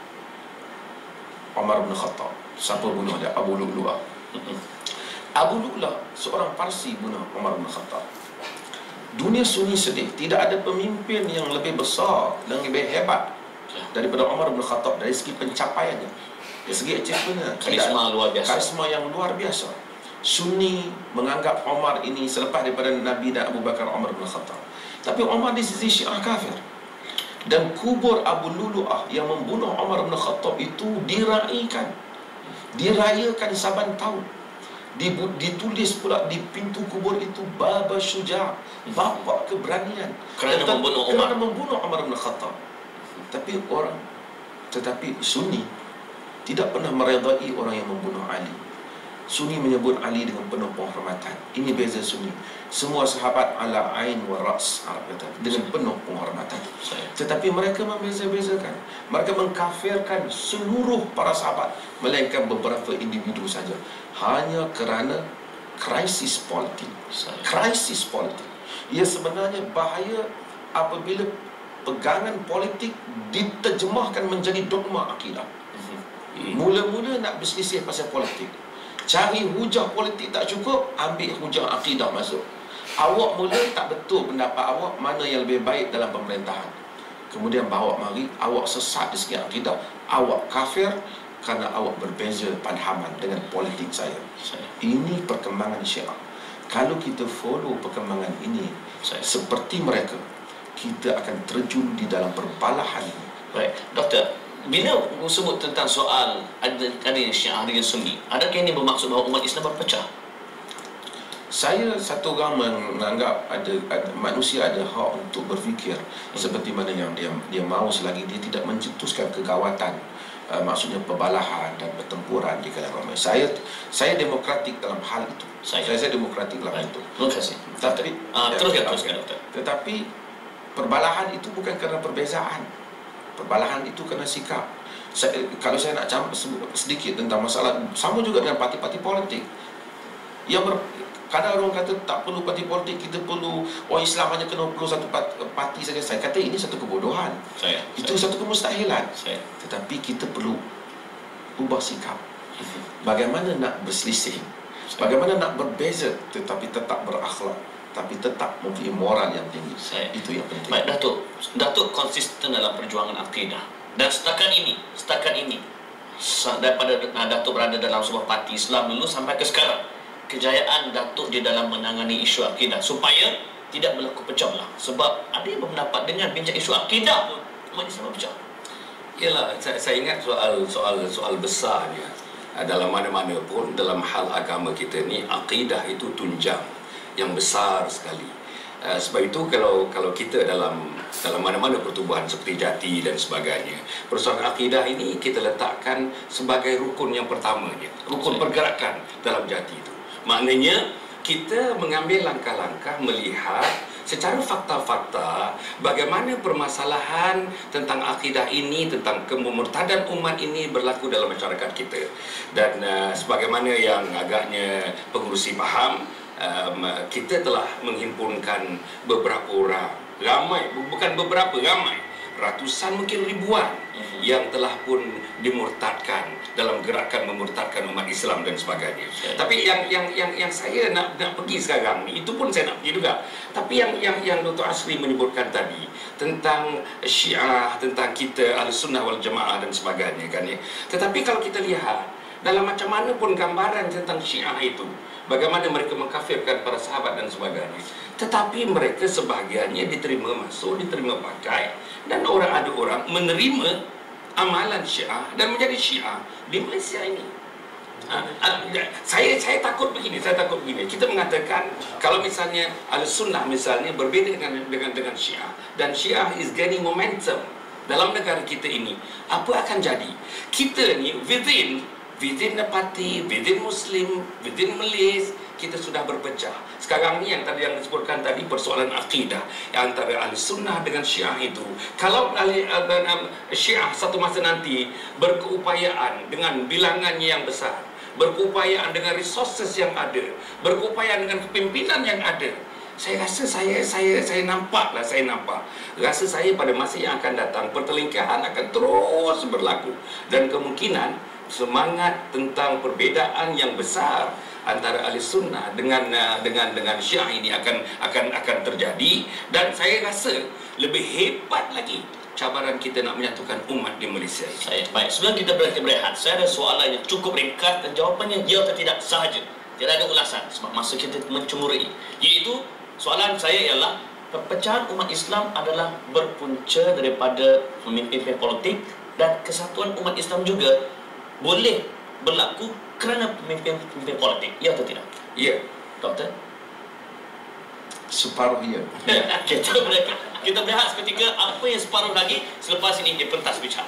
Umar bin Khattab. Siapa bunuh dia? Abu Lu'lu'ah. Abu Lu'lu'ah seorang Parsi bunuh Umar bin Khattab. Dunia Sunni sedih, tidak ada pemimpin yang lebih besar dan lebih hebat daripada Umar bin Khattab dari segi pencapaiannya, dari segi achievementnya. Karisma luar biasa. Karisma yang luar biasa. Sunni menganggap Umar ini selepas daripada Nabi dan Abu Bakar, Umar bin Khattab. Tapi Umar di sisi Syiah kafir. Dan kubur Abu Lu'lu'ah yang membunuh Umar bin Khattab itu dirayakan saban tahun. Ditulis pula di pintu kubur itu Baba Syuja', bapa keberanian, kerana membunuh Umar bin Khattab. Tetapi Sunni tidak pernah meredai orang yang membunuh Ali. Sunni menyebut Ali dengan penuh penghormatan. Ini beza Sunni. Semua sahabat ala ain wa ras, Arab kata, dengan penuh penghormatan. Tetapi mereka membeza-bezakan. Mereka mengkafirkan seluruh para sahabat, melainkan beberapa individu saja, hanya kerana krisis politik. Krisis politik. Ia sebenarnya bahaya apabila pegangan politik diterjemahkan menjadi dogma akidah. Mula-mula nak berselisih pasal politik, cari hujah politik tak cukup, ambil hujah akidah masuk. Awak mula tak betul pendapat awak mana yang lebih baik dalam pemerintahan, kemudian bawa mari awak sesat di segi akidah, awak kafir kerana awak berbeza pemahaman dengan politik saya. Ini perkembangan Syiah. Kalau kita follow perkembangan ini seperti mereka, kita akan terjun di dalam perbalahan ini. Baik, Doktor, bila sebut tentang soal ada Syiah dengan Sunni, adakah ini bermaksud bahawa umat Islam berpecah? Saya satu orang menganggap ada manusia ada hak untuk berfikir seperti mana yang dia mahu, selagi dia tidak mencetuskan kegawatan, maksudnya perbalahan dan pertempuran di kalangan ramai. Saya demokratik dalam hal itu. Saya demokratik dalam hal itu. Terima kasih. Teruskan, Doktor. Tetapi perbalahan itu bukan kerana perbezaan. Perbalahan itu kerana sikap. Kalau saya nak sedikit tentang masalah, sama juga dengan parti-parti politik. Kadang orang kata tak perlu parti politik, kita perlu orang Islam hanya perlu satu parti saja. Saya kata ini satu kebodohan. Itu satu kemustahilan. Tetapi kita perlu ubah sikap. Bagaimana nak berselisih, bagaimana nak berbeza tetapi tetap berakhlak, tapi tetap mempunyai moral yang tinggi. Itu yang penting. Baik, Datuk konsisten dalam perjuangan akidah. Dan setakat ini daripada Datuk berada dalam sebuah parti Islam dulu sampai ke sekarang, kejayaan Datuk di dalam menangani isu akidah supaya tidak berlaku pecah belah? Sebab ada yang berpendapat dengan bincang isu akidah pun umat Islam berpecah. Yalah, saya ingat soal besarnya dalam mana-mana pun dalam hal agama kita ni, akidah itu tunjang yang besar sekali. Sebab itu kalau kita dalam mana-mana pertubuhan seperti Jati dan sebagainya, persoalan akidah ini kita letakkan sebagai rukun yang pertamanya, rukun pergerakan dalam Jati itu. Maknanya kita mengambil langkah-langkah melihat secara fakta-fakta bagaimana permasalahan tentang akidah ini, tentang kemurtadan umat ini berlaku dalam masyarakat kita. Dan sebagaimana yang agaknya pengurusi faham, kita telah menghimpunkan beberapa orang, ramai, bukan beberapa, ramai, ratusan mungkin ribuan yang telah pun dimurtadkan dalam gerakan memurtadkan umat Islam dan sebagainya. Tapi yang saya nak pergi sekarang ni, itu pun saya nak pergi juga. Tapi yang Dr. Asri menyebutkan tadi tentang Syiah, tentang kita Ahlussunnah wal Jamaah dan sebagainya kan ya. Tetapi kalau kita lihat dalam macam mana pun gambaran tentang Syiah itu, bagaimana mereka mengkafirkan para sahabat dan sebagainya, tetapi mereka sebahagiannya diterima masuk, diterima pakai, dan ada orang menerima amalan Syiah dan menjadi Syiah di Malaysia ini. Saya takut begini, kita mengatakan kalau misalnya Ahlussunnah misalnya berbeza dengan Syiah, dan Syiah is gaining momentum dalam negara kita ini, apa akan jadi? Kita ni within the party, within Muslim, within Malays, kita sudah berpecah. Sekarang ni yang disebutkan tadi, persoalan akidah antara Ahlussunnah dengan Syiah itu. Kalau Syiah satu masa nanti berkeupayaan dengan bilangannya yang besar, berkeupayaan dengan resources yang ada, berkeupayaan dengan kepimpinan yang ada, saya rasa saya nampak. Rasa saya pada masa yang akan datang, pertelingkahan akan terus berlaku, dan kemungkinan semangat tentang perbezaan yang besar antara Ahlussunnah dengan Syiah ini akan terjadi. Dan saya rasa lebih hebat lagi cabaran kita nak menyatukan umat di Malaysia. Baik, sebelum kita berhenti berehat, saya ada soalan yang cukup ringkas dan jawapannya ya atau tidak sahaja. Tidak ada ulasan sebab masa kita mencemuri. Iaitu soalan saya ialah, perpecahan umat Islam adalah berpunca daripada pemimpin politik, dan kesatuan umat Islam juga boleh berlaku kerana pemimpin politik, ya atau tidak? Ya, Doktor? Separuh ya. Kita berehat seketika. Apa yang separuh lagi selepas ini di Pentas Bicara.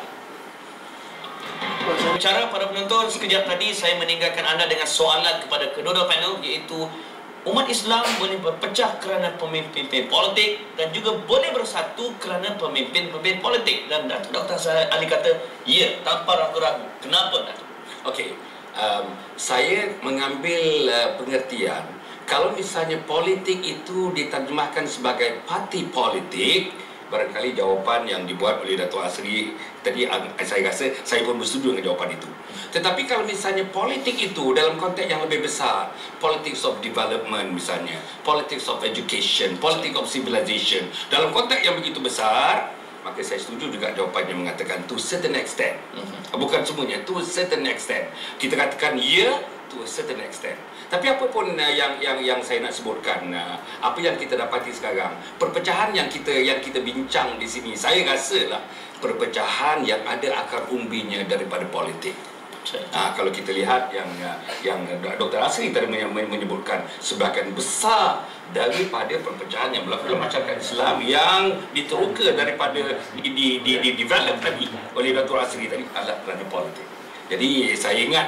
Saya bicara para penonton, sekejap tadi saya meninggalkan anda dengan soalan kepada kedua-dua panel, iaitu umat Islam boleh berpecah kerana pemimpin politik dan juga boleh bersatu kerana pemimpin politik. Dan Dr. Ali kata, ya, tanpa ragu-ragu. Kenapa, Datuk? okey. Saya mengambil pengertian, kalau misalnya politik itu diterjemahkan sebagai parti politik, barangkali jawapan yang dibuat oleh Dato' Asri tadi, saya rasa saya pun bersetuju dengan jawapan itu. Tetapi kalau misalnya politik itu dalam konteks yang lebih besar, politics of development misalnya, politics of education, politics of civilization, dalam konteks yang begitu besar, maka saya setuju juga jawapannya mengatakan to certain extent. Bukan semuanya, to certain extent. Kita katakan ya, to a certain extent. Tapi apa pun yang saya nak sebutkan, apa yang kita dapati sekarang, perpecahan yang kita bincang di sini, saya rasalah perpecahan yang ada akar umbinya daripada politik. Kalau kita lihat yang Dr. Asri tadi menyebutkan, sebahagian besar daripada perpecahan yang berlaku dalam masyarakat Islam yang diteroka daripada di-develop tadi oleh Dr. Asri tadi adalah kerana politik. Jadi saya ingat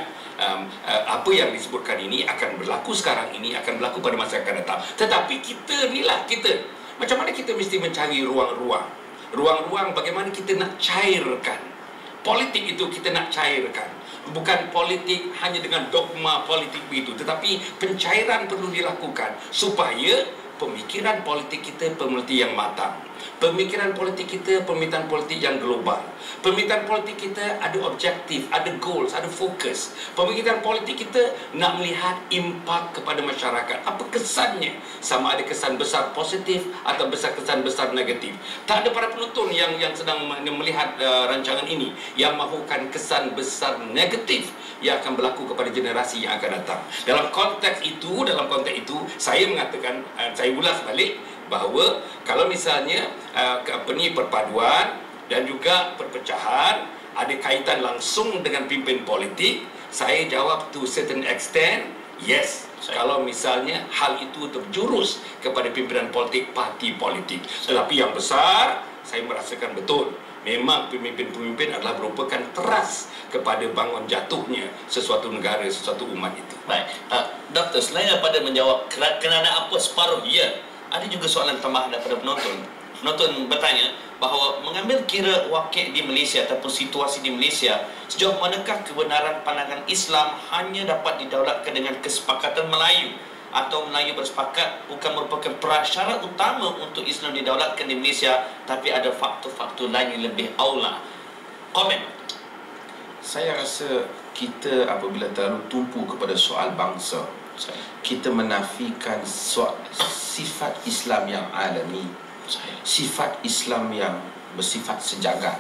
apa yang disebutkan ini akan berlaku sekarang ini, akan berlaku pada masa yang akan datang. Tetapi kita macam mana kita mesti mencari ruang-ruang bagaimana kita nak cairkan politik itu, kita nak cairkan. Bukan politik hanya dengan dogma politik begitu, tetapi pencairan perlu dilakukan supaya pemikiran politik kita pemikiran yang matang, pemikiran politik kita pemikiran politik yang global, pemikiran politik kita ada objektif, ada goals, ada fokus. Pemikiran politik kita nak melihat impak kepada masyarakat, apa kesannya, sama ada kesan besar positif atau kesan besar negatif. Tak ada para penonton yang sedang melihat rancangan ini yang mahukan kesan besar negatif yang akan berlaku kepada generasi yang akan datang. Dalam konteks itu saya mengatakan, saya ulas balik, bahawa kalau misalnya perpaduan dan juga perpecahan ada kaitan langsung dengan pimpin politik, saya jawab to certain extent yes. Kalau misalnya hal itu terjurus kepada pimpinan politik, parti politik. Tetapi yang besar, saya merasakan betul memang pemimpin-pemimpin adalah merupakan teras kepada bangun jatuhnya sesuatu negara, sesuatu umat itu. Baik, Doktor, selain daripada menjawab kerana apa separuh ya, ada juga soalan tambahan daripada penonton. Penonton bertanya bahawa mengambil kira wakil di Malaysia ataupun situasi di Malaysia, sejauh manakah kebenaran pandangan Islam hanya dapat didaulatkan dengan kesepakatan Melayu, atau Melayu bersepakat bukan merupakan prasyarat utama untuk Islam didaulatkan di Malaysia, tapi ada faktor-faktor lain yang lebih aula? Komen. Saya rasa kita apabila terlalu tumpu kepada soal bangsa, kita menafikan sifat Islam yang alami, sifat Islam yang bersifat sejagat.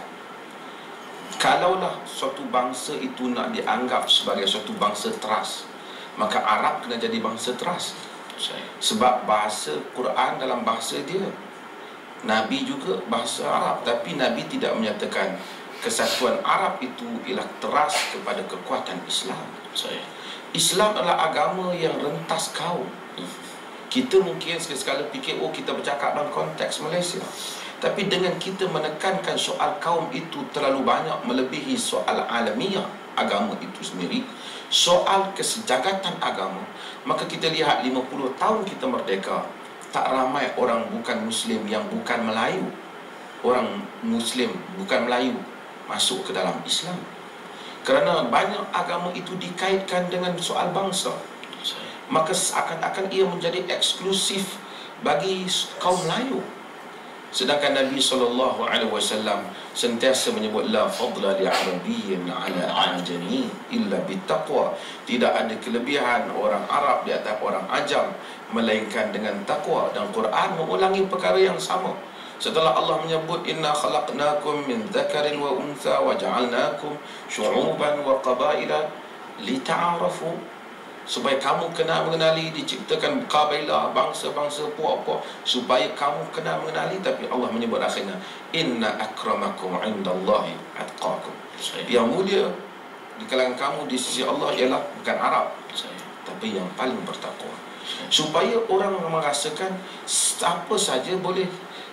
Kalaulah suatu bangsa itu nak dianggap sebagai suatu bangsa teras, maka Arab kena jadi bangsa teras. Sebab bahasa Quran dalam bahasa dia, Nabi juga bahasa Arab, tapi Nabi tidak menyatakan kesatuan Arab itu ialah teras kepada kekuatan Islam. Islam adalah agama yang rentas kaum. Kita mungkin sekali-sekala fikir, oh kita bercakap dalam konteks Malaysia. Tapi dengan kita menekankan soal kaum itu terlalu banyak melebihi soal alamiah agama itu sendiri, soal kesejagatan agama, maka kita lihat 50 tahun kita merdeka, tak ramai orang bukan Muslim yang bukan Melayu, orang Muslim bukan Melayu masuk ke dalam Islam. Kerana banyak agama itu dikaitkan dengan soal bangsa, maka seakan-akan ia menjadi eksklusif bagi kaum Melayu. Sedangkan Nabi SAW sentiasa menyebut la fadla li arabiyyin ala ajami illa bittaqwa. Tidak ada kelebihan orang Arab di atas orang ajam melainkan dengan takwa. Dan Quran mengulangi perkara yang sama. Setelah Allah menyebut inna khalaqnakum min dzakarin wa untha wa ja'alnakum syu'uban wa qabaila lita'arafu, supaya kamu kena mengenali, diciptakan kabilah, bangsa-bangsa puak-puak supaya kamu kena mengenali. Tapi Allah menyebut akhirnya inna akramakum indallahi atqakum, yang mulia di kalangan kamu di sisi Allah ialah bukan Arab, tapi yang paling bertakwa. Supaya orang merasakan apa saja boleh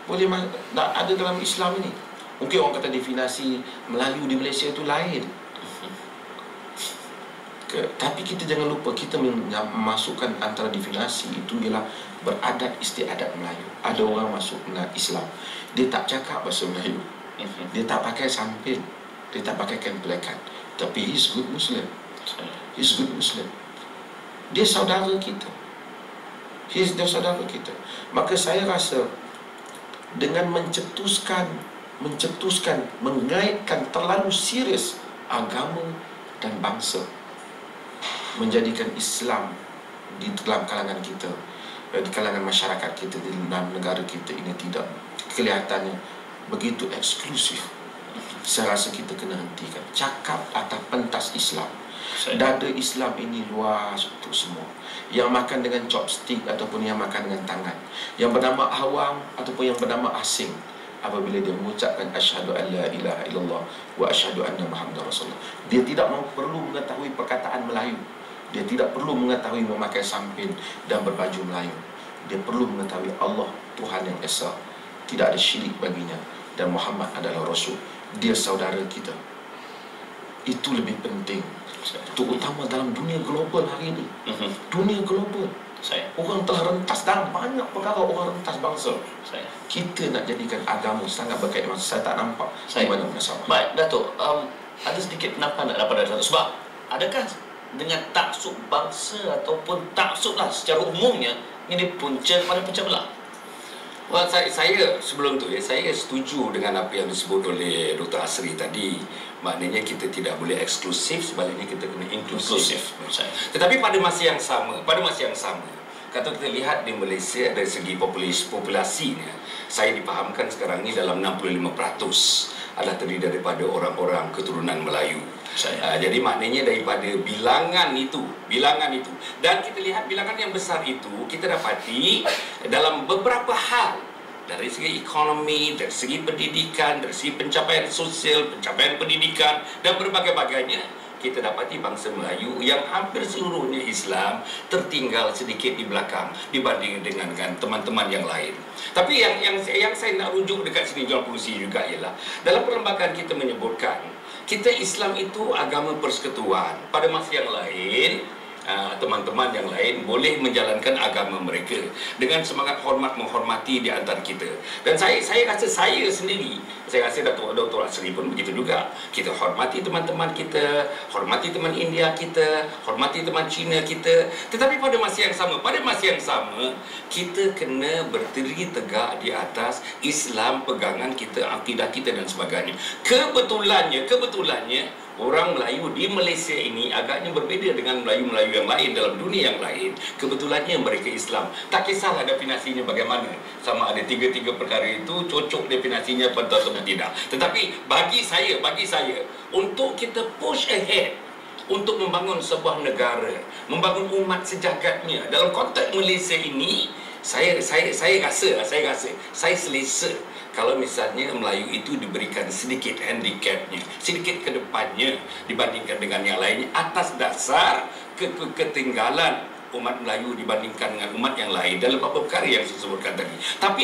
ada dalam Islam ini. Mungkin orang kata definisi Melayu di Malaysia itu lain, tapi kita jangan lupa kita memasukkan antara definisi itu ialah beradat istiadat Melayu. Ada orang masuk Islam, dia tak cakap bahasa Melayu, dia tak pakai samping, dia tak pakai kain pelekat, tapi he's good Muslim. He's good Muslim. Dia saudara kita. Dia saudara kita. Maka saya rasa dengan mencetuskan, mengaitkan terlalu serius agama dan bangsa, menjadikan Islam di dalam kalangan kita, di kalangan masyarakat kita, di dalam negara kita ini tidak kelihatannya begitu eksklusif. Saya rasa kita kena hentikan cakap atas pentas Islam. Dada Islam ini luas untuk semua. Yang makan dengan chopstick ataupun yang makan dengan tangan, yang bernama awam ataupun yang bernama asing, apabila dia mengucapkan asyhadu an la ilaha illallah wa asyhadu anna muhammadar rasulullah, dia tidak perlu mengetahui perkataan Melayu, dia tidak perlu mengetahui memakai sampin dan berbaju Melayu. Dia perlu mengetahui Allah Tuhan yang Esa, tidak ada syirik baginya, dan Muhammad adalah Rasul. Dia saudara kita. Itu lebih penting, terutama dalam dunia global hari ini. Dunia global, orang telah rentas dalam banyak perkara, orang rentas bangsa. Kita nak jadikan agama sangat berkaitan. Saya tak nampak di mana masalah. Baik, Datuk, ada sedikit pendapat daripada Datuk. Sebab adakah dengan taksub bangsa ataupun taksublah secara umumnya ini punca pada pecah belah? Well, saya sebelum tu saya setuju dengan apa yang disebut oleh Dr. Asri tadi. Maknanya kita tidak boleh eksklusif, sebaliknya kita kena inklusif. Tetapi pada masa yang sama, kalau kita lihat di Malaysia dari segi populasinya, saya dipahamkan sekarang ni dalam 65% adalah terdiri daripada orang-orang keturunan Melayu. Jadi maknanya daripada bilangan itu, dan kita lihat bilangan yang besar itu, kita dapati dalam beberapa hal, dari segi ekonomi, dari segi pendidikan, dari segi pencapaian sosial, pencapaian pendidikan, dan berbagai-bagainya, kita dapati bangsa Melayu yang hampir seluruhnya Islam tertinggal sedikit di belakang dibanding dengan teman-teman yang lain. Tapi yang saya nak rujuk dekat sini John Pusey juga ialah dalam perlembagaan kita menyebutkan kita Islam itu agama persekutuan. Pada masa yang lain, teman-teman yang lain boleh menjalankan agama mereka dengan semangat hormat menghormati di antara kita. Dan saya rasa saya sendiri, saya rasa Dr. Asri pun begitu juga. Kita hormati teman-teman kita, hormati teman India kita, hormati teman Cina kita. Tetapi pada masa yang sama kita kena berdiri tegak di atas Islam, pegangan kita, akidah kita dan sebagainya. Kebetulannya orang Melayu di Malaysia ini agaknya berbeza dengan Melayu-Melayu yang lain dalam dunia yang lain. Kebetulannya mereka Islam. Tak kisahlah definasinya bagaimana. Sama ada tiga-tiga perkara itu cocok definasinya atau tidak. Tetapi bagi saya, untuk kita push ahead, untuk membangun sebuah negara, membangun umat sejagatnya dalam konteks Malaysia ini, saya rasa saya selesa kalau misalnya Melayu itu diberikan sedikit handicapnya, sedikit ke depannya dibandingkan dengan yang lainnya atas dasar ketinggalan umat Melayu dibandingkan dengan umat yang lain dalam beberapa perkara yang saya sebutkan tadi. Tapi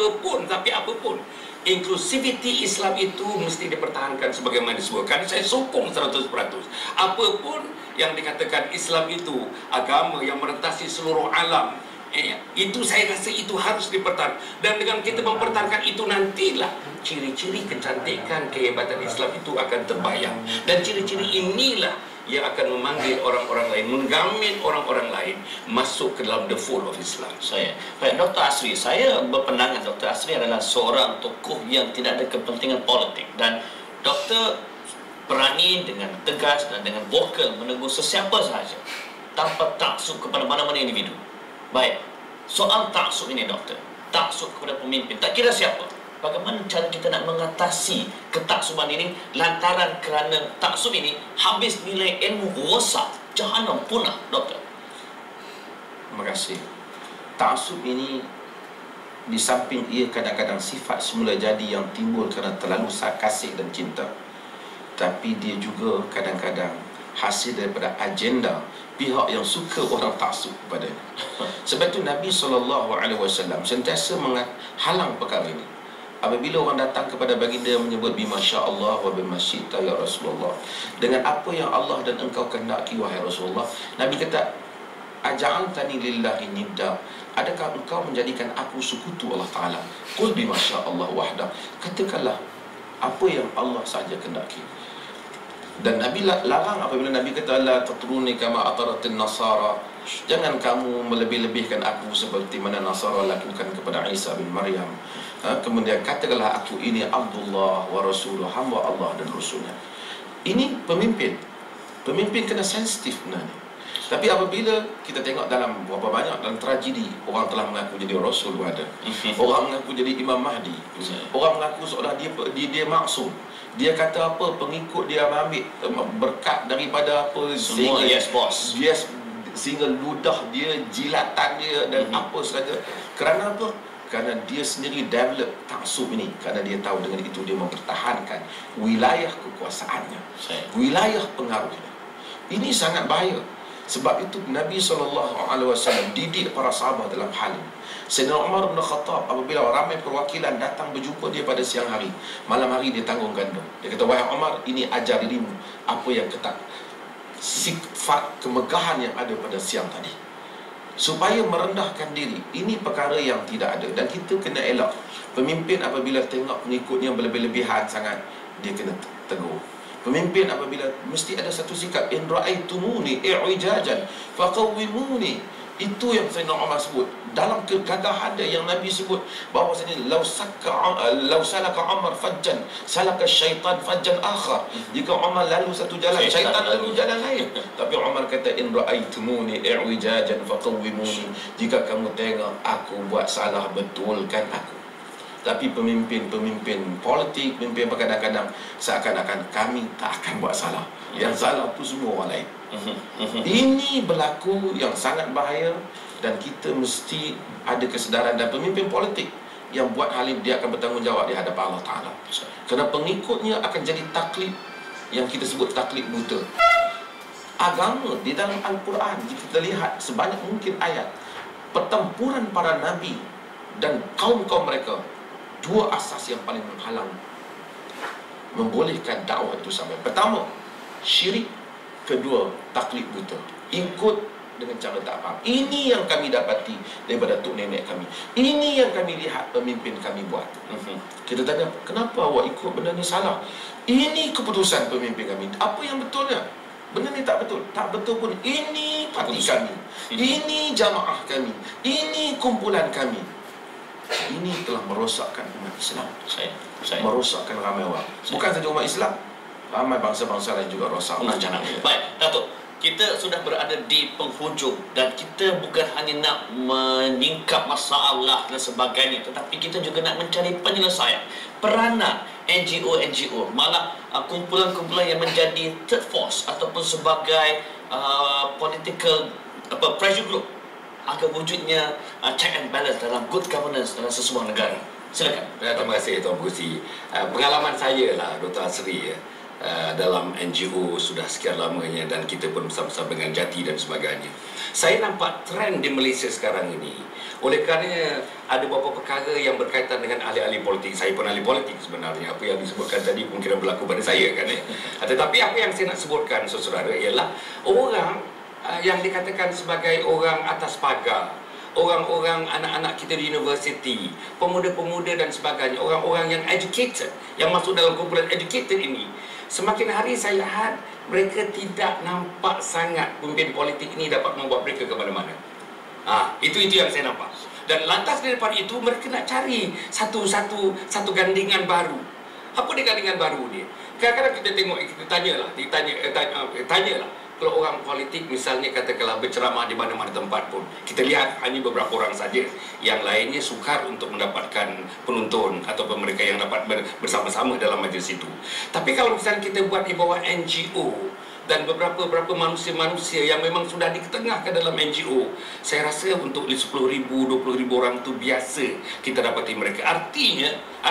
apapun, inklusiviti Islam itu mesti dipertahankan sebagaimana disebutkan. Saya sokong 100%. Apapun yang dikatakan Islam itu agama yang merentasi seluruh alam, itu saya rasa itu harus dipertahankan. Dan dengan kita mempertahankan itu, nantilah ciri-ciri kecantikan kehebatan Islam itu akan terbayang. Dan ciri-ciri inilah yang akan memanggil orang-orang lain, menggamin orang-orang lain masuk ke dalam the fold of Islam. Baik, Dr. Asri, saya berpandangan Dr. Asri adalah seorang tokoh yang tidak ada kepentingan politik, dan Dr. berani dengan tegas dan dengan vokal menegur sesiapa sahaja tanpa taksub kepada mana-mana individu. Baik, soal taksub ini, Doktor, taksub kepada pemimpin, tak kira siapa, bagaimana cara kita nak mengatasi ketaksuban ini lantaran kerana taksub ini habis nilai ilmu rosak, jahanam punah, Doktor? Terima kasih. Taksub ini di samping ia kadang-kadang sifat semula jadi yang timbul kerana terlalu kasih dan cinta, tapi dia juga kadang-kadang hasil daripada agenda pihak yang suka orang taksub kepadanya. Sebab itu Nabi SAW sentiasa menghalang perkara ini. Apabila orang datang kepada baginda menyebut bima sya-Allah wa bima syi'ta ya Rasulullah, dengan apa yang Allah dan engkau kehendaki wahai Rasulullah, Nabi kata, aja'altani lillahi nidda, adakah engkau menjadikan aku sekutu Allah Ta'ala? Qul bima sya-Allah wahda, katakanlah apa yang Allah sahaja kehendaki. Dan Nabi larang apabila Nabi kata la tatruni kama ataratin nasara, jangan kamu melebih-lebihkan aku seperti mana Nasara lakukan kepada Isa bin Maryam. Kemudian katakanlah aku ini Abdullah wa Rasuluh, hamba Allah dan Rasulnya. Ini pemimpin kena sensitif sebenarnya. Tapi apabila kita tengok dalam berapa banyak dalam tragedi, orang telah mengaku jadi Rasul ada, orang mengaku jadi Imam Mahdi, orang mengaku seolah dia maksum. Dia kata apa, pengikut dia ambil berkat daripada apa, semua yes boss, yes, sehingga ludah dia, jilatan dia dan apa saja. Kerana apa? Kerana dia sendiri develop taksub ini, kerana dia tahu dengan itu dia mempertahankan wilayah kekuasaannya, wilayah pengaruhnya. Ini sangat bahaya. Sebab itu Nabi SAW didik para sahabat dalam hal ini. Sayyidina Umar bin Khattab, apabila ramai perwakilan datang berjumpa dia pada siang hari, malam hari dia tanggung gandum. Dia kata, wahai Umar, ini ajar dirimu apa yang ketak, sifat kemegahan yang ada pada siang tadi, supaya merendahkan diri. Ini perkara yang tidak ada, dan kita kena elak. Pemimpin apabila tengok pengikutnya berlebih-lebihan sangat, dia kena tegur. Pemimpin apabila mesti ada satu sikap, in ra'aitumuni i'wijajan faqawwimuni. Itu yang Sayyidina Umar sebut dalam kegagahan dia, yang Nabi sebut bahawasanya law salaka Umar fajjan salaka syaitan fajjan akhar. Jika Umar lalu satu jalan, syaitan lalu jalan lain. Tapi Umar kata, in ra'aitumuni i'wijajan faqawwimuni. Jika kamu tengok aku buat salah, betulkan aku. Tapi pemimpin politik, pemimpin kadang-kadang seakan-akan kami tak akan buat salah. Yang salah tu semua orang lain. Ini berlaku yang sangat bahaya, dan kita mesti ada kesedaran, dan pemimpin politik yang buat hal ini dia akan bertanggungjawab di hadapan Allah Ta'ala. Kerana pengikutnya akan jadi taklid yang kita sebut taklid buta. Agama di dalam Al-Quran, jika kita lihat sebanyak mungkin ayat pertempuran para nabi dan kaum-kaum mereka, dua asas yang paling menghalang membolehkan dakwah itu sampai. Pertama, syirik. Kedua, taklid buta, ikut dengan cara tak faham. Ini yang kami dapati daripada tok nenek kami. Ini yang kami lihat pemimpin kami buat. Kita tanya, kenapa awak ikut benda ni salah? Ini keputusan pemimpin kami. Apa yang betulnya? Benda ni tak betul. Tak betul pun. Ini parti kami. Ini jamaah kami. Ini kumpulan kami. Ini telah merosakkan umat Islam. Merosakkan ramai orang. Bukan saja umat Islam, ramai bangsa-bangsa lain juga rosak. Baik, Datuk, kita sudah berada di penghujung, dan kita bukan hanya nak menyingkap masalah dan sebagainya, tetapi kita juga nak mencari penyelesaian. Peranan NGO, malah kumpulan-kumpulan yang menjadi third force ataupun sebagai political pressure group agar wujudnya check and balance dalam good governance dalam sesebuah negara. Silakan. Terima kasih Tuan Busi. Pengalaman saya lah, Dr. Asri, dalam NGO sudah sekian lamanya, dan kita pun bersama-sama dengan Jati dan sebagainya. Saya nampak trend di Malaysia sekarang ini, oleh kerana ada beberapa perkara yang berkaitan dengan ahli-ahli politik. Saya pun ahli politik sebenarnya. Apa yang disebutkan tadi mungkin berlaku pada saya kan. Tetapi apa yang saya nak sebutkan, saudara, ialah orang yang dikatakan sebagai orang atas pagar, orang-orang anak-anak kita di universiti, pemuda-pemuda dan sebagainya, orang-orang yang educated, yang masuk dalam kumpulan educated ini, semakin hari saya lihat mereka tidak nampak sangat pemimpin politik ini dapat membawa mereka ke mana-mana. Itu yang saya nampak. Dan lantas daripada itu mereka nak cari satu gandingan baru. Apa dia gandingan baru dia? Kadang-kadang kita tengok, kita tanyalah. Kalau orang politik misalnya katakanlah berceramah di mana-mana tempat pun, kita lihat hanya beberapa orang saja, yang lainnya sukar untuk mendapatkan penonton ataupun mereka yang dapat bersama-sama dalam majlis itu. Tapi kalau misalnya kita buat di bawah NGO dan beberapa manusia-manusia yang memang sudah diketengahkan dalam NGO, saya rasa untuk 10,000, 20,000 orang itu biasa kita dapati mereka. Artinya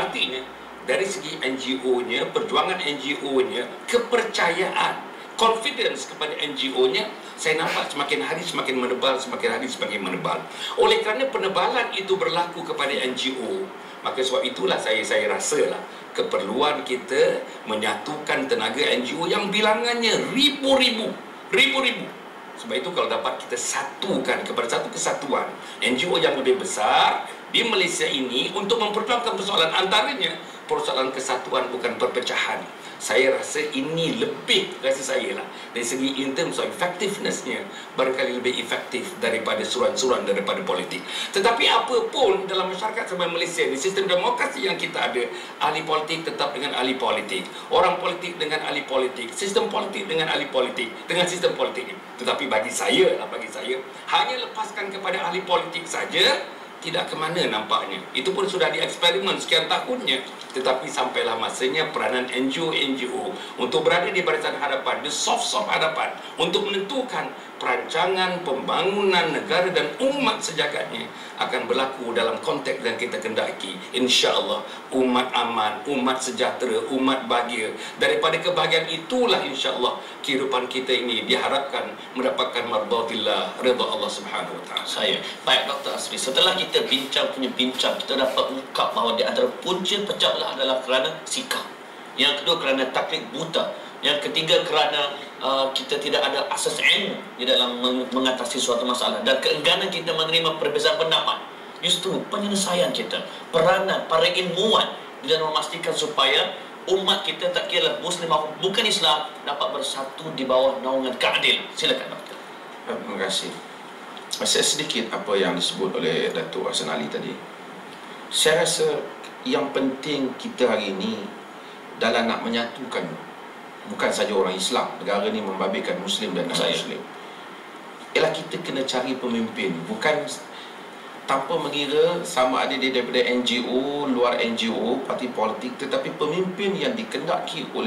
dari segi NGO-nya, perjuangan NGO-nya, kepercayaan, confidence kepada NGO-nya, saya nampak semakin hari semakin menebal, semakin hari semakin menebal. Oleh kerana penebalan itu berlaku kepada NGO, maka sebab itulah saya rasalah keperluan kita menyatukan tenaga NGO yang bilangannya ribu-ribu. Sebab itu kalau dapat kita satukan kepada satu kesatuan NGO yang lebih besar di Malaysia ini untuk memperjuangkan persoalan, antaranya persoalan kesatuan bukan perpecahan. Saya rasa ini lebih, rasa saya lah, dari segi in terms of effectiveness-nya, barangkali lebih efektif daripada suruhan-suruhan daripada politik. Tetapi apapun dalam masyarakat sebenarnya Malaysia, di sistem demokrasi yang kita ada, ahli politik tetap dengan ahli politik, orang politik dengan ahli politik, sistem politik dengan ahli politik, dengan sistem politik. Tetapi bagi saya, hanya lepaskan kepada ahli politik saja, tidak ke mana nampaknya. Itu pun sudah dieksperimen sekian tahunnya. Tetapi sampailah masanya peranan NGO untuk berada di barisan hadapan, di soft hadapan, untuk menentukan perancangan pembangunan negara dan umat sejagatnya akan berlaku dalam konteks yang kita kendaki. InsyaAllah umat aman, umat sejahtera, umat bahagia. Daripada kebahagiaan itulah insyaAllah kehidupan kita ini diharapkan mendapatkan mardatillah, redha Allah Subhanahu Wa Taala. Baik Dr. Asri, setelah kita bincang, kita dapat ungkap bahawa di antara punca pecah belah adalah kerana sikap. Yang kedua kerana taklid buta. Yang ketiga kerana kita tidak ada asas ilmu di dalam mengatasi suatu masalah, dan keengganan kita menerima perbezaan pendapat. Justru penyelesaian kita, peranan para ilmuwan di dalam memastikan supaya umat kita, tak kira Muslim maupun bukan Islam, dapat bersatu di bawah naungan keadilan. Silakan Doktor. Terima kasih. Masih sedikit apa yang disebut oleh Datuk Hasan Ali tadi. Saya rasa yang penting kita hari ini dalam nak menyatukan bukan saja orang Islam, negara ni membabitkan Muslim dan non-Muslim, ialah kita kena cari pemimpin, bukan tanpa mengira sama ada dia daripada NGO, luar NGO, parti politik, tetapi pemimpin yang dikendaki oleh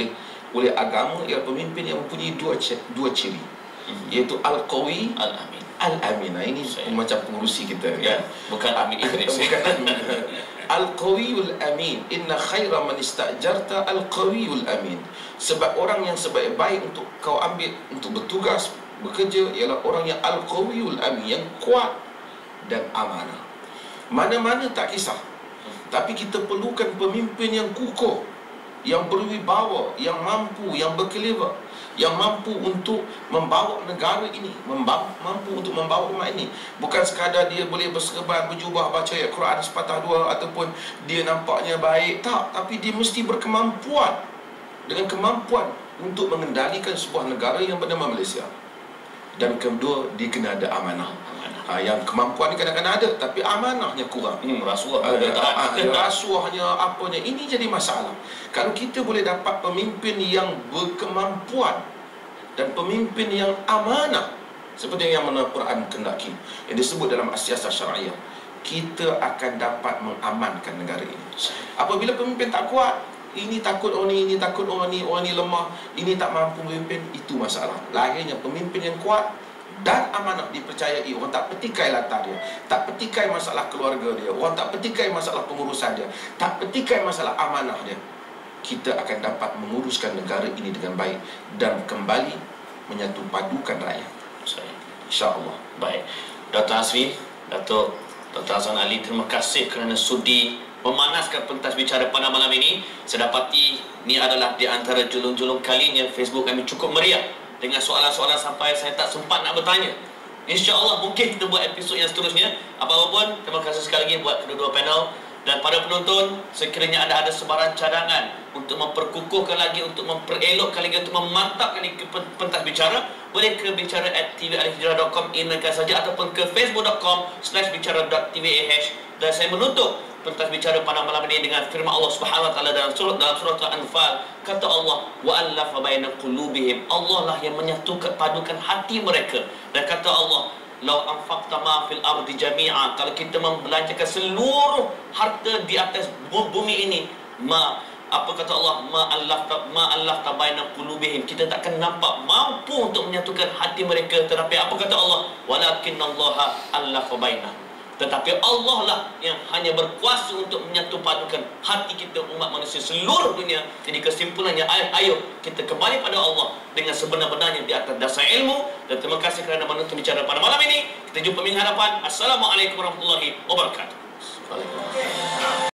oleh agama ialah pemimpin yang mempunyai dua ciri, iaitu al-qawi, Al-Amin. al-amin. Ini macam pengurusi kita kan. Bukan Amin Idris. Bukan amin. Al-qawiyul amin. Inna khaira man istajarta al-qawiyul amin. Sebab orang yang sebaik-baik untuk kau ambil untuk bertugas, bekerja ialah orang yang al-qawiyul amin, yang kuat dan amanah. Mana-mana tak kisah, tapi kita perlukan pemimpin yang kukuh, yang berwibawa, yang mampu, yang berkelebat, yang mampu untuk membawa negara ini, mampu untuk membawa umat ini. Bukan sekadar dia boleh berserban, berjubah, baca ayat Quran sepatah dua, ataupun dia nampaknya baik, tak. Tapi dia mesti berkemampuan, dengan kemampuan untuk mengendalikan sebuah negara yang bernama Malaysia. Dan kedua, dia kena ada amanah. Yang kemampuan ni kadang-kadang ada, tapi amanahnya kurang. Rasuah Rasuahnya, apanya, ini jadi masalah. Kalau kita boleh dapat pemimpin yang berkemampuan dan pemimpin yang amanah, seperti yang mana Quran kendaki, yang disebut dalam As-Siyasah Syar'iyah, kita akan dapat mengamankan negara ini. Apabila pemimpin tak kuat, ini takut orang ni, ini takut orang ni lemah, ini tak mampu memimpin, itu masalah. Lahirnya pemimpin yang kuat dan amanah, dipercayai. Orang tak petikai latar dia, tak petikai masalah keluarga dia, orang tak petikai masalah pengurusan dia, tak petikai masalah amanah dia. Kita akan dapat menguruskan negara ini dengan baik dan kembali menyatu padukan rakyat, insya-Allah. Baik, Dr. Azri, Dr. Azwan Ali, terima kasih kerana sudi memanaskan pentas bicara pada malam ini. Saya dapati ini adalah di antara julung-julung kalinya Facebook kami cukup meriah dengan soalan-soalan sampai saya tak sempat nak bertanya. InsyaAllah mungkin kita buat episod yang seterusnya. Apa-apa pun, terima kasih sekali lagi buat kedua-dua panel. Dan pada penonton, sekiranya ada sebarang cadangan untuk memperkukuhkan lagi, untuk memperelokkan lagi, untuk memantapkan lagi pentas bicara, boleh ke bicara@tvalhijrah.com, emailkan saja, ataupun ke facebook.com/bicara.tvah. Dan saya menutup pentas bicara pada malam ini dengan firman Allah Subhanahu wa taala dalam surah Al-Anfal. Kata Allah, wa allafa baina qulubihim. Allah lah yang menyatukan, padukan hati mereka. Dan kata Allah, lau anfaqta ma fil ardi jami'a, kalau kita membelanjakan seluruh harta di atas bumi ini, apa kata Allah, ma allafta baina qulubihim, kita takkan nampak mampu untuk menyatukan hati mereka. Tetapi apa kata Allah, walakinnallaha allafa bainahum, tetapi Allah lah yang hanya berkuasa untuk menyatu padukan hati kita, umat manusia seluruh dunia. Jadi kesimpulannya, ayo kita kembali pada Allah dengan sebenar-benarnya di atas dasar ilmu. Dan terima kasih kerana menonton bicara pada malam ini. Kita jumpa minggu hadapan. Assalamualaikum warahmatullahi wabarakatuh.